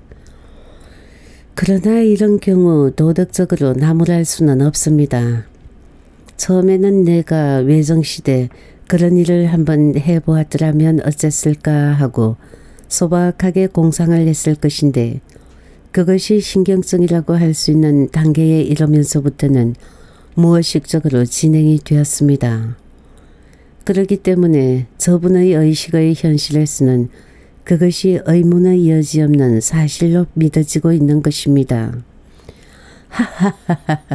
그러나 이런 경우 도덕적으로 나무랄 수는 없습니다. 처음에는 내가 외정시대 그런 일을 한번 해보았더라면 어쨌을까 하고 소박하게 공상을 했을 것인데 그것이 신경성이라고 할 수 있는 단계에 이르면서부터는 무의식적으로 진행이 되었습니다. 그렇기 때문에 저분의 의식의 현실에서는 그것이 의문의 여지없는 사실로 믿어지고 있는 것입니다. 하하하하하.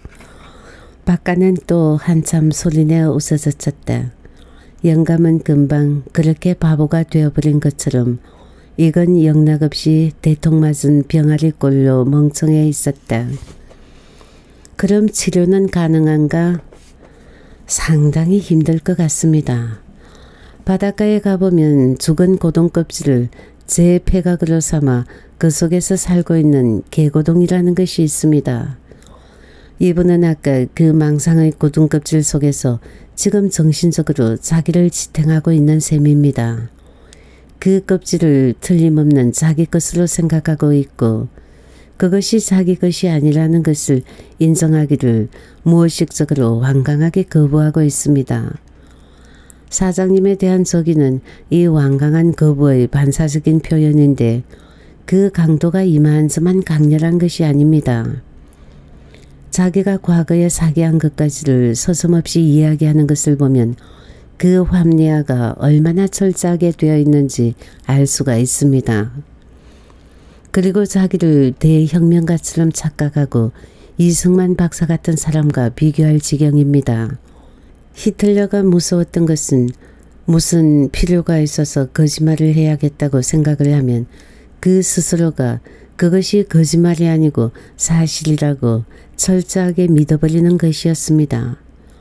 박가는 또 한참 소리내어 웃어젖혔다. 영감은 금방 그렇게 바보가 되어버린 것처럼 이건 영락없이 대통 맞은 병아리 꼴로 멍청해 있었다. 그럼 치료는 가능한가? 상당히 힘들 것 같습니다. 바닷가에 가보면 죽은 고동 껍질을 제 폐각으로 삼아 그 속에서 살고 있는 개고동이라는 것이 있습니다. 이분은 아까 그 망상의 고동 껍질 속에서 지금 정신적으로 자기를 지탱하고 있는 셈입니다. 그 껍질을 틀림없는 자기 것으로 생각하고 있고 그것이 자기 것이 아니라는 것을 인정하기를 무의식적으로 완강하게 거부하고 있습니다. 사장님에 대한 저기는 이 완강한 거부의 반사적인 표현인데 그 강도가 이만저만 강렬한 것이 아닙니다. 자기가 과거에 사기한 것까지를 서슴없이 이야기하는 것을 보면 그 합리화가 얼마나 철저하게 되어 있는지 알 수가 있습니다. 그리고 자기를 대혁명가처럼 착각하고 이승만 박사 같은 사람과 비교할 지경입니다. 히틀러가 무서웠던 것은 무슨 필요가 있어서 거짓말을 해야겠다고 생각을 하면 그 스스로가 그것이 거짓말이 아니고 사실이라고 철저하게 믿어버리는 것이었습니다.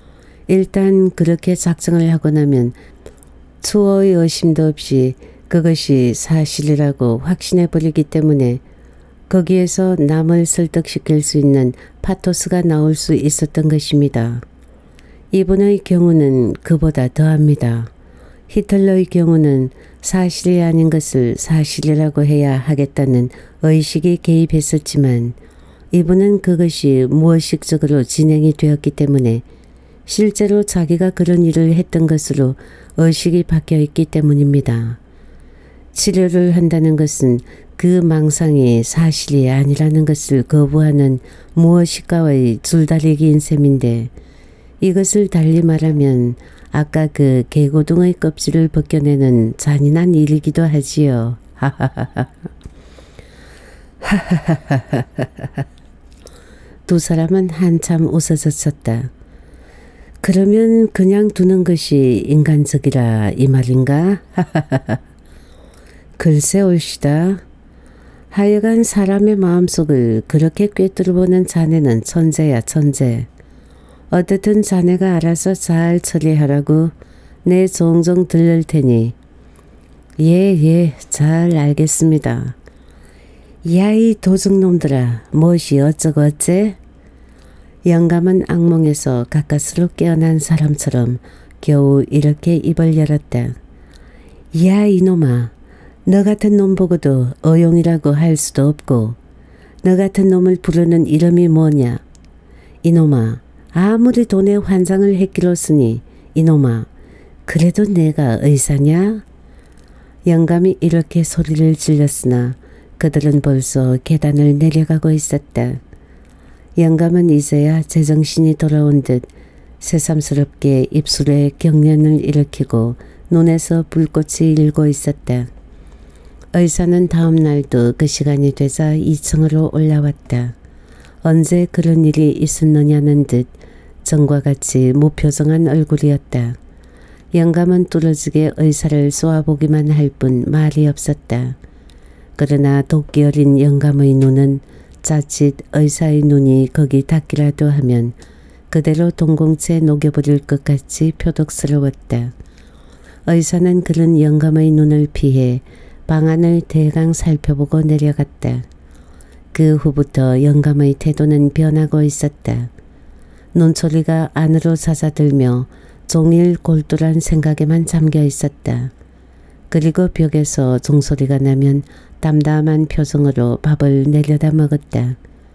일단 그렇게 작정을 하고 나면 추호의 의심도 없이 그것이 사실이라고 확신해 버리기 때문에 거기에서 남을 설득시킬 수 있는 파토스가 나올 수 있었던 것입니다. 이분의 경우는 그보다 더합니다. 히틀러의 경우는 사실이 아닌 것을 사실이라고 해야 하겠다는 의식이 개입했었지만 이분은 그것이 무의식적으로 진행이 되었기 때문에 실제로 자기가 그런 일을 했던 것으로 의식이 바뀌어 있기 때문입니다. 치료를 한다는 것은 그 망상이 사실이 아니라는 것을 거부하는 무의식과의 줄다리기인 셈인데 이것을 달리 말하면 아까 그 개고등의 껍질을 벗겨내는 잔인한 일이기도 하지요. 하하하하. 하하하하하. 두 사람은 한참 웃어젖혔다. 그러면 그냥 두는 것이 인간적이라 이 말인가? 하하하하. 글쎄 옳시다. 하여간 사람의 마음속을 그렇게 꿰뚫어보는 자네는 천재야 천재. 어떻든 자네가 알아서 잘 처리하라고 내 종종 들를 테니. 예, 잘 알겠습니다. 야, 이 도둑놈들아, 무엇이 어쩌고 어째? 영감은 악몽에서 가까스로 깨어난 사람처럼 겨우 이렇게 입을 열었다. 야, 이놈아, 너 같은 놈 보고도 어용이라고 할 수도 없고 너 같은 놈을 부르는 이름이 뭐냐? 이놈아, 아무리 돈에 환장을 했기로쓰니 이놈아, 그래도 내가 의사냐? 영감이 이렇게 소리를 질렀으나 그들은 벌써 계단을 내려가고 있었다. 영감은 이제야 제정신이 돌아온 듯 새삼스럽게 입술에 경련을 일으키고 눈에서 불꽃이 일고 있었다. 의사는 다음 날도 그 시간이 되자 2층으로 올라왔다. 언제 그런 일이 있었느냐는 듯 전과 같이 무표정한 얼굴이었다. 영감은 뚫어지게 의사를 쏘아보기만 할 뿐 말이 없었다. 그러나 도끼 어린 영감의 눈은 자칫 의사의 눈이 거기 닿기라도 하면 그대로 동공채 녹여버릴 것 같이 표독스러웠다. 의사는 그런 영감의 눈을 피해 방 안을 대강 살펴보고 내려갔다. 그 후부터 영감의 태도는 변하고 있었다. 눈초리가 안으로 잦아들며 종일 골똘한 생각에만 잠겨 있었다. 그리고 벽에서 종소리가 나면 담담한 표정으로 밥을 내려다 먹었다.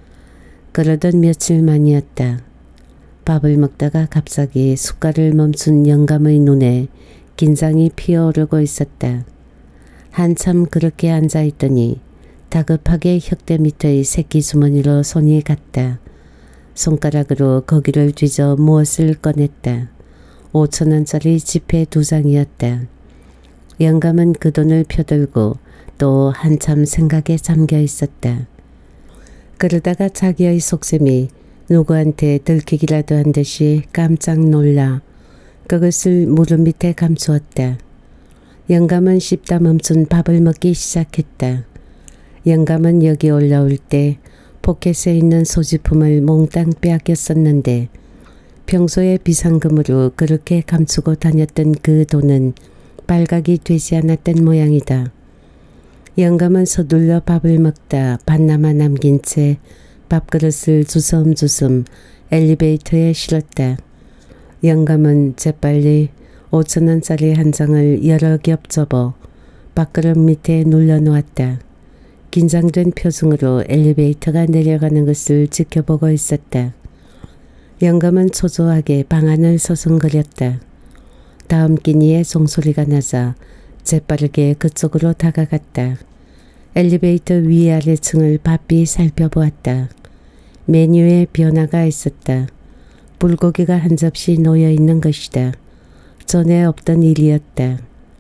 그러던 며칠 만이었다. 밥을 먹다가 갑자기 숟갈을 멈춘 영감의 눈에 긴장이 피어오르고 있었다. 한참 그렇게 앉아있더니 다급하게 혁대 밑의 새끼주머니로 손이 갔다. 손가락으로 거기를 뒤져 무엇을 꺼냈다. 5,000원짜리 지폐 2장이었다. 영감은 그 돈을 펴들고 또 한참 생각에 잠겨 있었다. 그러다가 자기의 속셈이 누구한테 들키기라도 한 듯이 깜짝 놀라 그것을 무릎 밑에 감추었다. 영감은 씹다 멈춘 밥을 먹기 시작했다. 영감은 여기 올라올 때 포켓에 있는 소지품을 몽땅 빼앗겼었는데 평소에 비상금으로 그렇게 감추고 다녔던 그 돈은 발각이 되지 않았던 모양이다. 영감은 서둘러 밥을 먹다 반나마 남긴 채 밥그릇을 주섬주섬 엘리베이터에 실었다. 영감은 재빨리 5,000원짜리 한 장을 여러 겹 접어 밥그릇 밑에 눌러놓았다. 긴장된 표정으로 엘리베이터가 내려가는 것을 지켜보고 있었다. 영감은 초조하게 방 안을 서성거렸다. 다음 끼니에 종소리가 나자 재빠르게 그쪽으로 다가갔다. 엘리베이터 위아래층을 바삐 살펴보았다. 메뉴에 변화가 있었다. 불고기가 한 접시 놓여있는 것이다. 전에 없던 일이었다.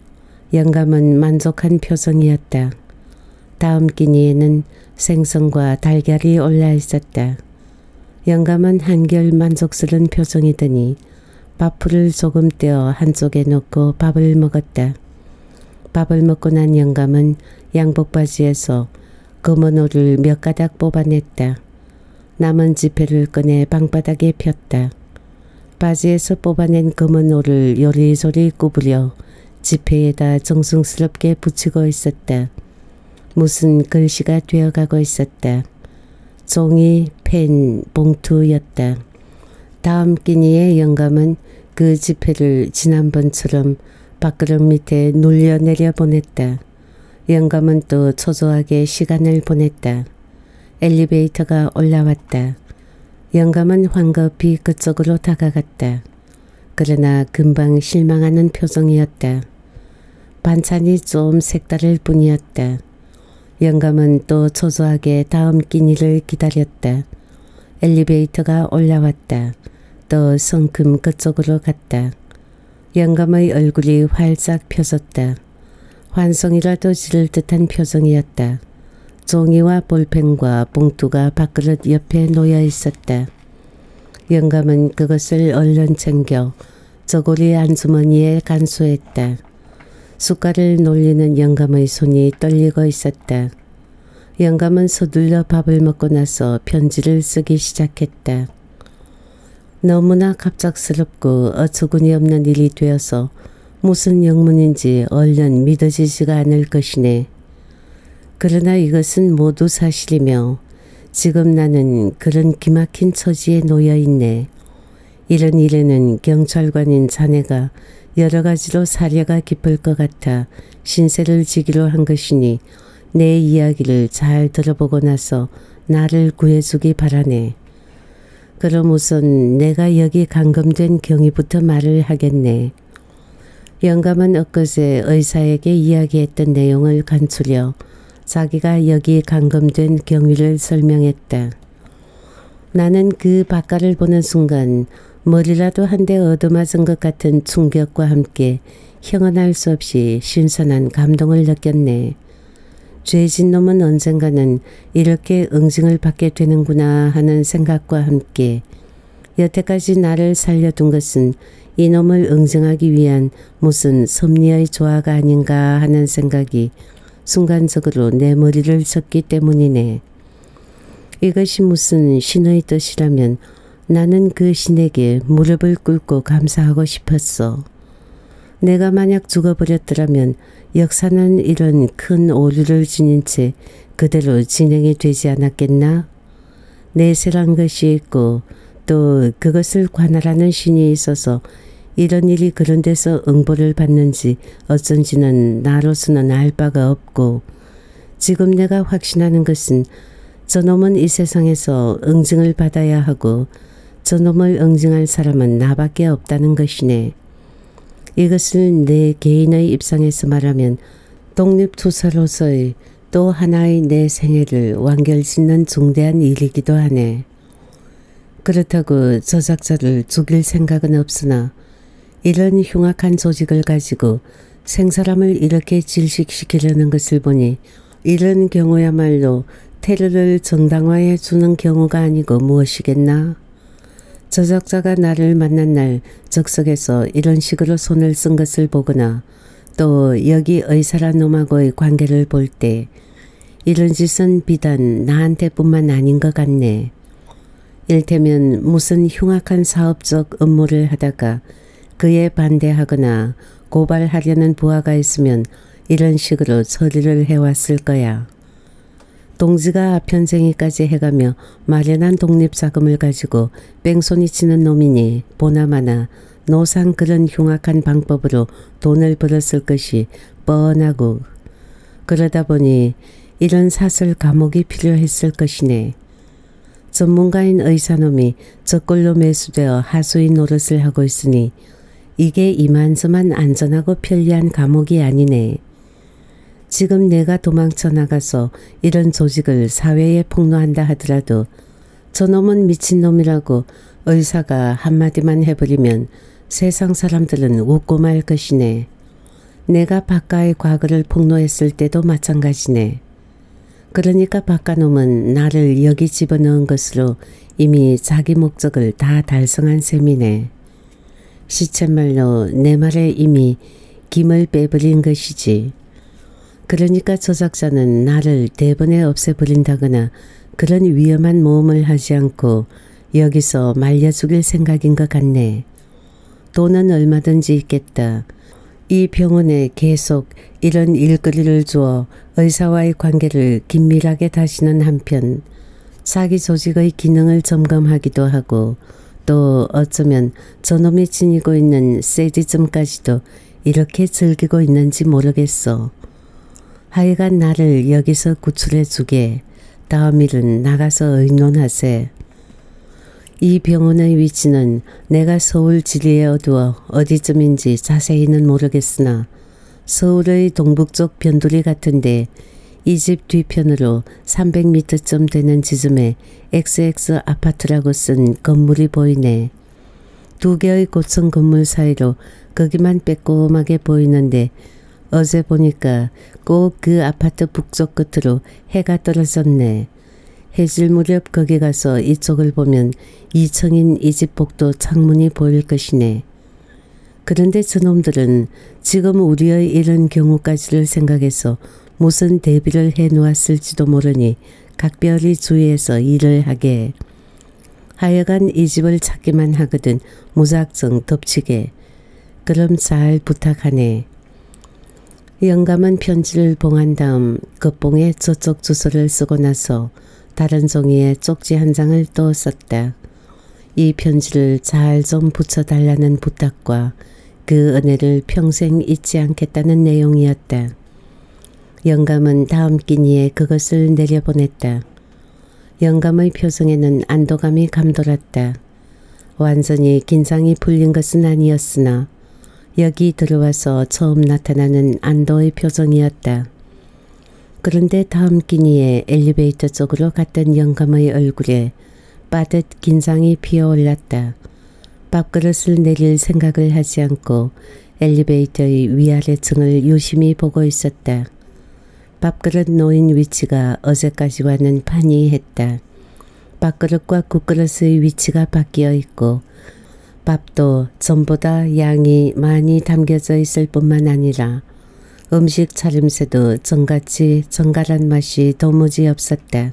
영감은 만족한 표정이었다. 다음 끼니에는 생선과 달걀이 올라 있었다. 영감은 한결 만족스러운 표정이더니 밥풀을 조금 떼어 한쪽에 놓고 밥을 먹었다. 밥을 먹고 난 영감은 양복바지에서 검은 올을 몇 가닥 뽑아냈다. 남은 지폐를 꺼내 방바닥에 폈다. 바지에서 뽑아낸 검은 올을 요리조리 구부려 지폐에다 정성스럽게 붙이고 있었다. 무슨 글씨가 되어가고 있었다. 종이, 펜, 봉투였다. 다음 끼니에 영감은 그 지폐를 지난번처럼 밥그릇 밑에 눌려내려 보냈다. 영감은 또 초조하게 시간을 보냈다. 엘리베이터가 올라왔다. 영감은 황급히 그쪽으로 다가갔다. 그러나 금방 실망하는 표정이었다. 반찬이 좀 색다를 뿐이었다. 영감은 또 초조하게 다음 끼니를 기다렸다. 엘리베이터가 올라왔다. 또 성큼 그쪽으로 갔다. 영감의 얼굴이 활짝 펴졌다. 환성이라도 지를 듯한 표정이었다. 종이와 볼펜과 봉투가 밥그릇 옆에 놓여 있었다. 영감은 그것을 얼른 챙겨 저고리 안주머니에 간수했다. 숟갈을 놀리는 영감의 손이 떨리고 있었다. 영감은 서둘러 밥을 먹고 나서 편지를 쓰기 시작했다. 너무나 갑작스럽고 어처구니 없는 일이 되어서 무슨 영문인지 얼른 믿어지지가 않을 것이네. 그러나 이것은 모두 사실이며 지금 나는 그런 기막힌 처지에 놓여 있네. 이런 일에는 경찰관인 자네가 여러 가지로 사려가 깊을 것 같아 신세를 지기로 한 것이니 내 이야기를 잘 들어보고 나서 나를 구해주기 바라네. 그럼 우선 내가 여기 감금된 경위부터 말을 하겠네. 영감은 엊그제 의사에게 이야기했던 내용을 간추려 자기가 여기 감금된 경위를 설명했다. 나는 그 바깥을 보는 순간 머리라도 한 대 얻어맞은 것 같은 충격과 함께 형언할 수 없이 신선한 감동을 느꼈네. 죄진 놈은 언젠가는 이렇게 응징을 받게 되는구나 하는 생각과 함께 여태까지 나를 살려둔 것은 이놈을 응징하기 위한 무슨 섭리의 조화가 아닌가 하는 생각이 순간적으로 내 머리를 쳤기 때문이네. 이것이 무슨 신의 뜻이라면 나는 그 신에게 무릎을 꿇고 감사하고 싶었어. 내가 만약 죽어버렸더라면 역사는 이런 큰 오류를 지닌 채 그대로 진행이 되지 않았겠나? 내세란 것이 있고 또 그것을 관할하는 신이 있어서 이런 일이 그런 데서 응보를 받는지 어쩐지는 나로서는 알 바가 없고 지금 내가 확신하는 것은 저놈은 이 세상에서 응징을 받아야 하고 저놈을 응징할 사람은 나밖에 없다는 것이네. 이것을 내 개인의 입장에서 말하면 독립투사로서의 또 하나의 내 생애를 완결짓는 중대한 일이기도 하네. 그렇다고 저작자를 죽일 생각은 없으나 이런 흉악한 조직을 가지고 생사람을 이렇게 질식시키려는 것을 보니 이런 경우야말로 테러를 정당화해 주는 경우가 아니고 무엇이겠나? 저작자가 나를 만난 날 적석에서 이런 식으로 손을 쓴 것을 보거나 또 여기 의사란 놈하고의 관계를 볼 때 이런 짓은 비단 나한테뿐만 아닌 것 같네. 일테면 무슨 흉악한 사업적 음모를 하다가 그에 반대하거나 고발하려는 부하가 있으면 이런 식으로 처리를 해왔을 거야. 동지가 아편쟁이까지 해가며 마련한 독립자금을 가지고 뺑소니 치는 놈이니 보나마나 노상 그런 흉악한 방법으로 돈을 벌었을 것이 뻔하고 그러다 보니 이런 사설 감옥이 필요했을 것이네. 전문가인 의사놈이 저꼴로 매수되어 하수인 노릇을 하고 있으니 이게 이만저만 안전하고 편리한 감옥이 아니네. 지금 내가 도망쳐 나가서 이런 조직을 사회에 폭로한다 하더라도 저놈은 미친놈이라고 의사가 한마디만 해버리면 세상 사람들은 웃고 말 것이네. 내가 박가의 과거를 폭로했을 때도 마찬가지네. 그러니까 박가놈은 나를 여기 집어넣은 것으로 이미 자기 목적을 다 달성한 셈이네. 시쳇말로 내 말에 이미 김을 빼버린 것이지. 그러니까 저작자는 나를 대번에 없애버린다거나 그런 위험한 모험을 하지 않고 여기서 말려 죽일 생각인 것 같네. 돈은 얼마든지 있겠다. 이 병원에 계속 이런 일거리를 주어 의사와의 관계를 긴밀하게 다시는 한편 자기 조직의 기능을 점검하기도 하고 또 어쩌면 저놈이 지니고 있는 세디즘까지도 이렇게 즐기고 있는지 모르겠어. 하여간 나를 여기서 구출해 주게. 다음 일은 나가서 의논하세. 이 병원의 위치는 내가 서울 지리에 어두어 어디쯤인지 자세히는 모르겠으나 서울의 동북쪽 변두리 같은데 이 집 뒤편으로 300m쯤 되는 지점에 XX 아파트라고 쓴 건물이 보이네. 두 개의 고층 건물 사이로 거기만 빼꼼하게 보이는데 어제 보니까 꼭 그 아파트 북쪽 끝으로 해가 떨어졌네. 해질 무렵 거기 가서 이쪽을 보면 2층인 이 집 복도 창문이 보일 것이네. 그런데 저놈들은 지금 우리의 이런 경우까지를 생각해서 무슨 대비를 해놓았을지도 모르니 각별히 주의해서 일을 하게. 하여간 이 집을 찾기만 하거든 무작정 덮치게. 그럼 잘 부탁하네. 영감은 편지를 봉한 다음 겉봉에 저쪽 주소를 쓰고 나서 다른 종이에 쪽지 한 장을 또 썼다. 이 편지를 잘 좀 붙여달라는 부탁과 그 은혜를 평생 잊지 않겠다는 내용이었다. 영감은 다음 끼니에 그것을 내려보냈다. 영감의 표정에는 안도감이 감돌았다. 완전히 긴장이 풀린 것은 아니었으나 여기 들어와서 처음 나타나는 안도의 표정이었다. 그런데 다음 끼니에 엘리베이터 쪽으로 갔던 영감의 얼굴에 빠듯 긴장이 피어올랐다. 밥그릇을 내릴 생각을 하지 않고 엘리베이터의 위아래층을 유심히 보고 있었다. 밥그릇 놓인 위치가 어제까지와는 판이했다. 밥그릇과 국그릇의 위치가 바뀌어 있고 밥도 전보다 양이 많이 담겨져 있을 뿐만 아니라 음식 차림새도 전같이 정갈한 맛이 도무지 없었다.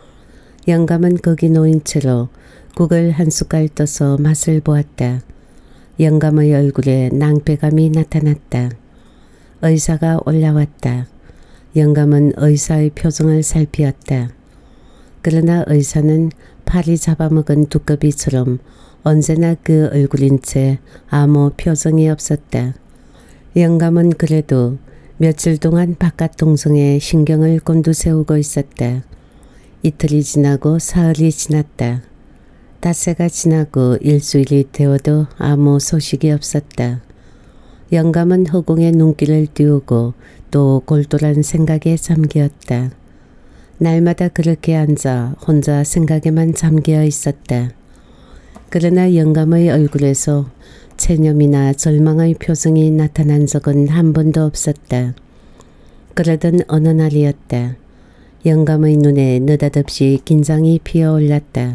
영감은 거기 놓인 채로 국을 한 숟갈 떠서 맛을 보았다. 영감의 얼굴에 낭패감이 나타났다. 의사가 올라왔다. 영감은 의사의 표정을 살피었다. 그러나 의사는 팔이 잡아먹은 두꺼비처럼 언제나 그 얼굴인 채 아무 표정이 없었다. 영감은 그래도 며칠 동안 바깥 동성에 신경을 곤두세우고 있었다. 이틀이 지나고 사흘이 지났다. 닷새가 지나고 일주일이 되어도 아무 소식이 없었다. 영감은 허공에 눈길을 띄우고 또 골똘한 생각에 잠기었다. 날마다 그렇게 앉아 혼자 생각에만 잠겨 있었다. 그러나 영감의 얼굴에서 체념이나 절망의 표정이 나타난 적은 한 번도 없었다. 그러던 어느 날이었다. 영감의 눈에 느닷없이 긴장이 피어올랐다.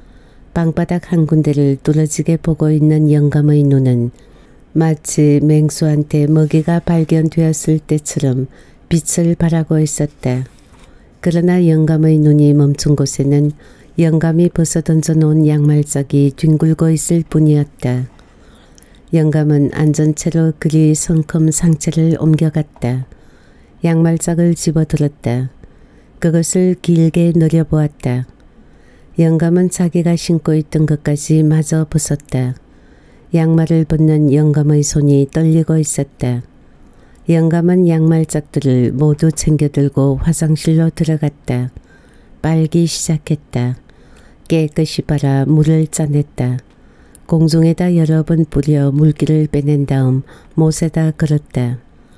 방바닥 한 군데를 뚫어지게 보고 있는 영감의 눈은 마치 맹수한테 먹이가 발견되었을 때처럼 빛을 발하고 있었다. 그러나 영감의 눈이 멈춘 곳에는 영감이 벗어던져 놓은 양말짝이 뒹굴고 있을 뿐이었다. 영감은 앉은 채로 그리 성큼 상체를 옮겨갔다. 양말짝을 집어들었다. 그것을 길게 노려보았다. 영감은 자기가 신고 있던 것까지 마저 벗었다. 양말을 벗는 영감의 손이 떨리고 있었다. 영감은 양말짝들을 모두 챙겨들고 화장실로 들어갔다. 빨기 시작했다. 깨끗이 빨아 물을 짜냈다. 공중에다 여러 번 뿌려 물기를 빼낸 다음 못에다 걸었다.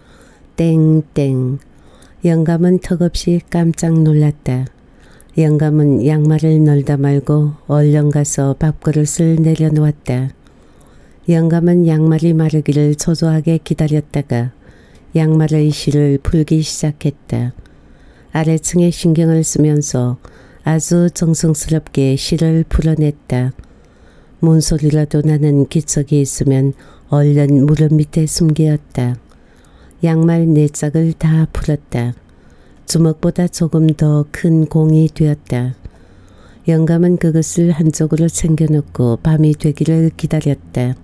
땡땡. 영감은 턱없이 깜짝 놀랐다. 영감은 양말을 널다 말고 얼른 가서 밥그릇을 내려놓았다. 영감은 양말이 마르기를 초조하게 기다렸다가 양말의 실을 풀기 시작했다. 아래층에 신경을 쓰면서 아주 정성스럽게 실을 풀어냈다. 문소리라도 나는 기척이 있으면 얼른 무릎 밑에 숨기었다. 양말 4짝을 다 풀었다. 주먹보다 조금 더 큰 공이 되었다. 영감은 그것을 한쪽으로 챙겨놓고 밤이 되기를 기다렸다.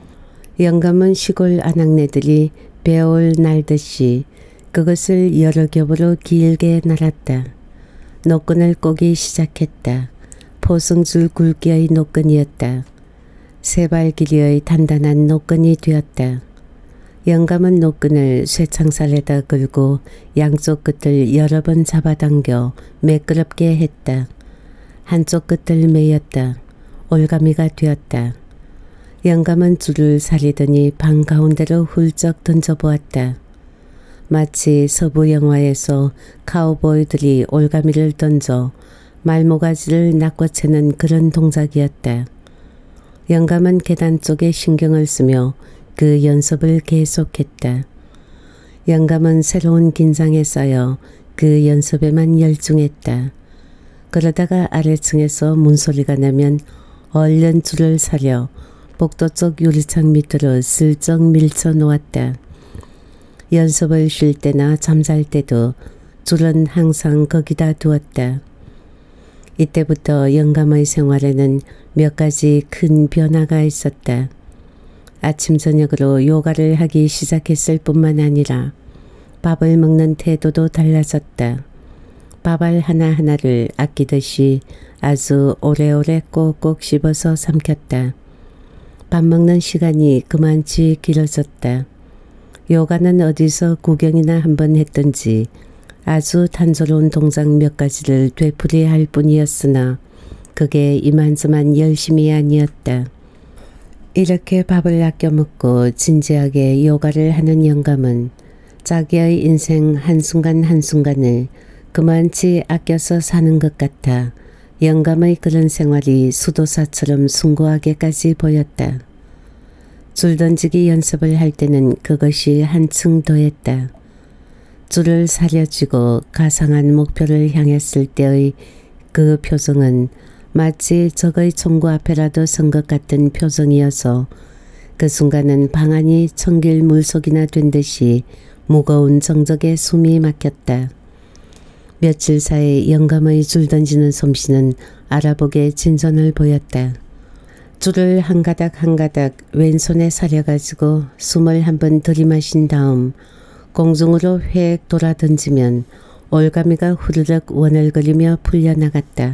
영감은 시골 아낙네들이 배올 날듯이 그것을 여러 겹으로 길게 날았다. 노끈을 꼬기 시작했다. 포승줄 굵기의 노끈이었다. 세발 길이의 단단한 노끈이 되었다. 영감은 노끈을 쇠창살에다 걸고 양쪽 끝을 여러 번 잡아당겨 매끄럽게 했다. 한쪽 끝을 매였다. 올가미가 되었다. 영감은 줄을 사리더니 방 가운데로 훌쩍 던져보았다. 마치 서부 영화에서 카우보이들이 올가미를 던져 말모가지를 낚아채는 그런 동작이었다. 영감은 계단 쪽에 신경을 쓰며 그 연습을 계속했다. 영감은 새로운 긴장에 쌓여 그 연습에만 열중했다. 그러다가 아래층에서 문소리가 나면 얼른 줄을 사려 복도 쪽 유리창 밑으로 슬쩍 밀쳐 놓았다. 연습을 쉴 때나 잠잘 때도 줄은 항상 거기다 두었다. 이때부터 영감의 생활에는 몇 가지 큰 변화가 있었다. 아침 저녁으로 요가를 하기 시작했을 뿐만 아니라 밥을 먹는 태도도 달라졌다. 밥알 하나하나를 아끼듯이 아주 오래오래 꼭꼭 씹어서 삼켰다. 밥 먹는 시간이 그만치 길어졌다. 요가는 어디서 구경이나 한번 했던지 아주 단조로운 동작 몇 가지를 되풀이할 뿐이었으나 그게 이만저만 열심이 아니었다. 이렇게 밥을 아껴 먹고 진지하게 요가를 하는 영감은 자기의 인생 한순간 한순간을 그만치 아껴서 사는 것 같아 영감의 그런 생활이 수도사처럼 숭고하게까지 보였다. 줄 던지기 연습을 할 때는 그것이 한층 더했다. 줄을 사려쥐고 가상한 목표를 향했을 때의 그 표정은 마치 적의 총구 앞에라도 선 것 같은 표정이어서 그 순간은 방안이 청길 물속이나 된 듯이 무거운 정적에 숨이 막혔다. 며칠 사이 영감의 줄 던지는 솜씨는 알아보게 진전을 보였다. 줄을 한 가닥 한 가닥 왼손에 사려가지고 숨을 한번 들이마신 다음 공중으로 획 돌아 던지면 올가미가 후르륵 원을 그리며 풀려나갔다.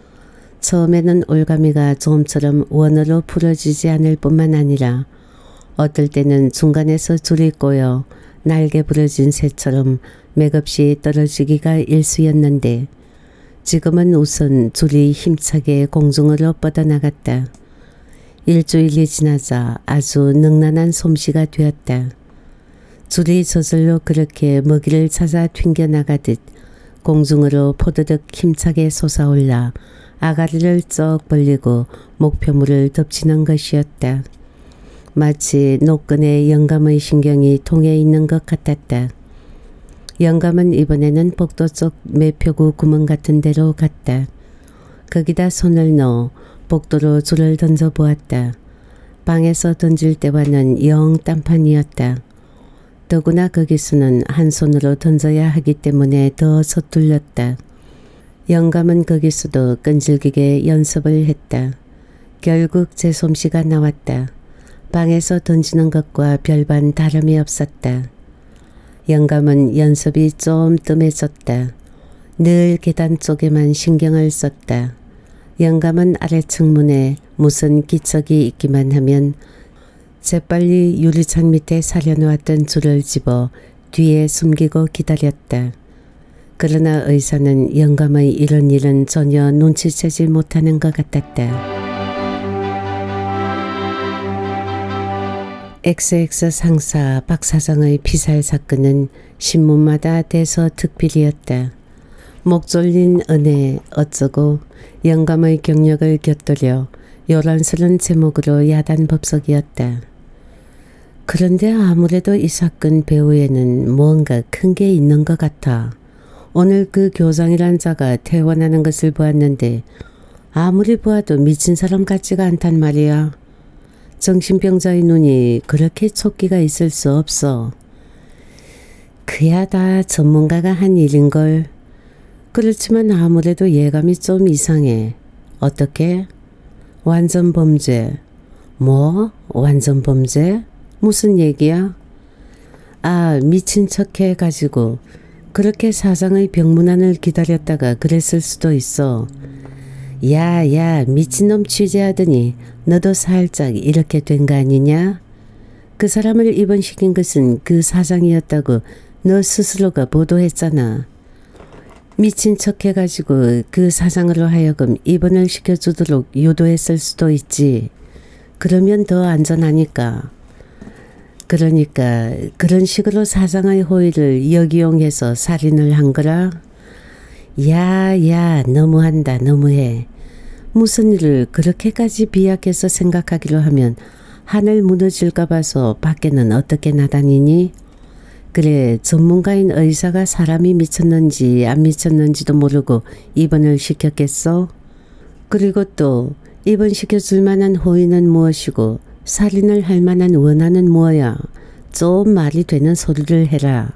처음에는 올가미가 좀처럼 원으로 풀어지지 않을 뿐만 아니라 어떨 때는 중간에서 줄이 꼬여 날개 부러진 새처럼 맥없이 떨어지기가 일쑤였는데 지금은 우선 줄이 힘차게 공중으로 뻗어나갔다. 일주일이 지나자 아주 능란한 솜씨가 되었다. 줄이 저절로 그렇게 먹이를 찾아 튕겨나가듯 공중으로 포드득 힘차게 솟아올라 아가리를 쩍 벌리고 목표물을 덮치는 것이었다. 마치 노끈에 영감의 신경이 통해 있는 것 같았다. 영감은 이번에는 복도 쪽 매표구 구멍 같은 데로 갔다. 거기다 손을 넣어 복도로 줄을 던져보았다. 방에서 던질 때와는 영 딴판이었다. 더구나 거기서는 한 손으로 던져야 하기 때문에 더 서툴렸다. 영감은 거기서도 끈질기게 연습을 했다. 결국 제 솜씨가 나왔다. 방에서 던지는 것과 별반 다름이 없었다. 영감은 연습이 좀 뜸해졌다. 늘 계단 쪽에만 신경을 썼다. 영감은 아래층 문에 무슨 기척이 있기만 하면 재빨리 유리창 밑에 사려놓았던 줄을 집어 뒤에 숨기고 기다렸다. 그러나 의사는 영감의 이런 일은 전혀 눈치채지 못하는 것 같았다. XX 상사 박 사장의 피살 사건은 신문마다 대서특필이었다. 목 졸린 은혜 어쩌고 영감의 경력을 곁들여 요란스런 제목으로 야단법석이었다. 그런데 아무래도 이 사건 배후에는 뭔가 큰 게 있는 것 같아. 오늘 그 교장이란 자가 퇴원하는 것을 보았는데 아무리 보아도 미친 사람 같지가 않단 말이야. 정신병자의 눈이 그렇게 촉기가 있을 수 없어. 그야 다 전문가가 한 일인걸. 그렇지만 아무래도 예감이 좀 이상해. 어떻게? 완전 범죄. 뭐? 완전 범죄? 무슨 얘기야? 아, 미친 척 해가지고 그렇게 사장의 병문안을 기다렸다가 그랬을 수도 있어. 야, 미친놈 취재하더니 너도 살짝 이렇게 된 거 아니냐? 그 사람을 입원시킨 것은 그 사장이었다고 너 스스로가 보도했잖아. 미친 척 해가지고 그 사장으로 하여금 입원을 시켜주도록 유도했을 수도 있지. 그러면 더 안전하니까. 그러니까 그런 식으로 사장의 호의를 역이용해서 살인을 한 거라? 야, 너무한다, 너무해. 무슨 일을 그렇게까지 비약해서 생각하기로 하면 하늘 무너질까 봐서 밖에는 어떻게 나다니니? 그래, 전문가인 의사가 사람이 미쳤는지 안 미쳤는지도 모르고 입원을 시켰겠어? 그리고 또 입원시켜줄 만한 호의는 무엇이고 살인을 할 만한 원한은 뭐야? 좀 말이 되는 소리를 해라.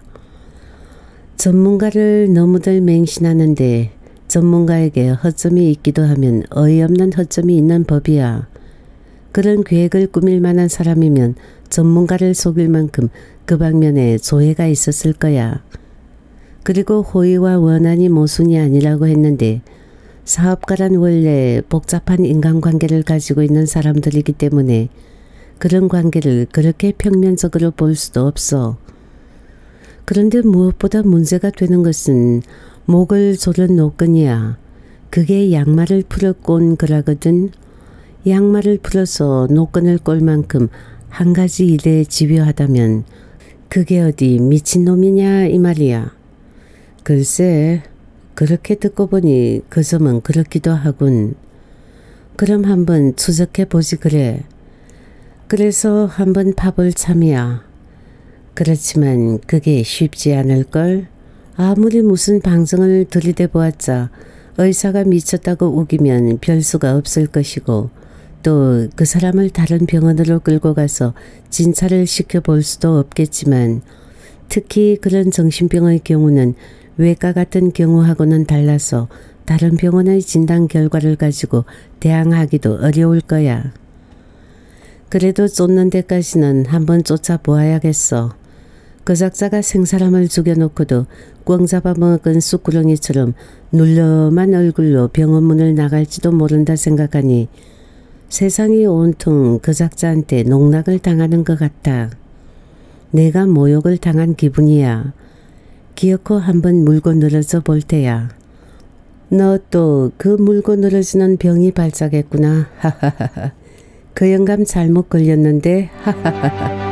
전문가를 너무들 맹신하는데 전문가에게 허점이 있기도 하면 어이없는 허점이 있는 법이야. 그런 계획을 꾸밀 만한 사람이면 전문가를 속일 만큼 그 방면에 조회가 있었을 거야. 그리고 호의와 원한이 모순이 아니라고 했는데 사업가란 원래 복잡한 인간관계를 가지고 있는 사람들이기 때문에 그런 관계를 그렇게 평면적으로 볼 수도 없어. 그런데 무엇보다 문제가 되는 것은 목을 조른 노끈이야. 그게 양말을 풀어 꼰 거라거든. 양말을 풀어서 노끈을 꼴 만큼 한 가지 일에 집요하다면 그게 어디 미친놈이냐 이 말이야. 글쎄, 그렇게 듣고 보니 그 점은 그렇기도 하군. 그럼 한번 추적해 보지 그래. 그래서 한번 파볼 참이야. 그렇지만 그게 쉽지 않을걸? 아무리 무슨 방정을 들이대 보았자 의사가 미쳤다고 우기면 별 수가 없을 것이고 또 그 사람을 다른 병원으로 끌고 가서 진찰을 시켜볼 수도 없겠지만 특히 그런 정신병의 경우는 외과 같은 경우하고는 달라서 다른 병원의 진단 결과를 가지고 대항하기도 어려울 거야. 그래도 쫓는 데까지는 한번 쫓아보아야겠어. 그 작자가 생사람을 죽여놓고도 꽝 잡아먹은 쑥구렁이처럼 눌름한 얼굴로 병원 문을 나갈지도 모른다 생각하니 세상이 온통 그 작자한테 농락을 당하는 것 같다. 내가 모욕을 당한 기분이야. 기어코 한번 물고 늘어져 볼 테야. 너 또 그 물고 늘어지는 병이 발작했구나. 하하하하. 그 영감 잘못 걸렸는데. 하하하하.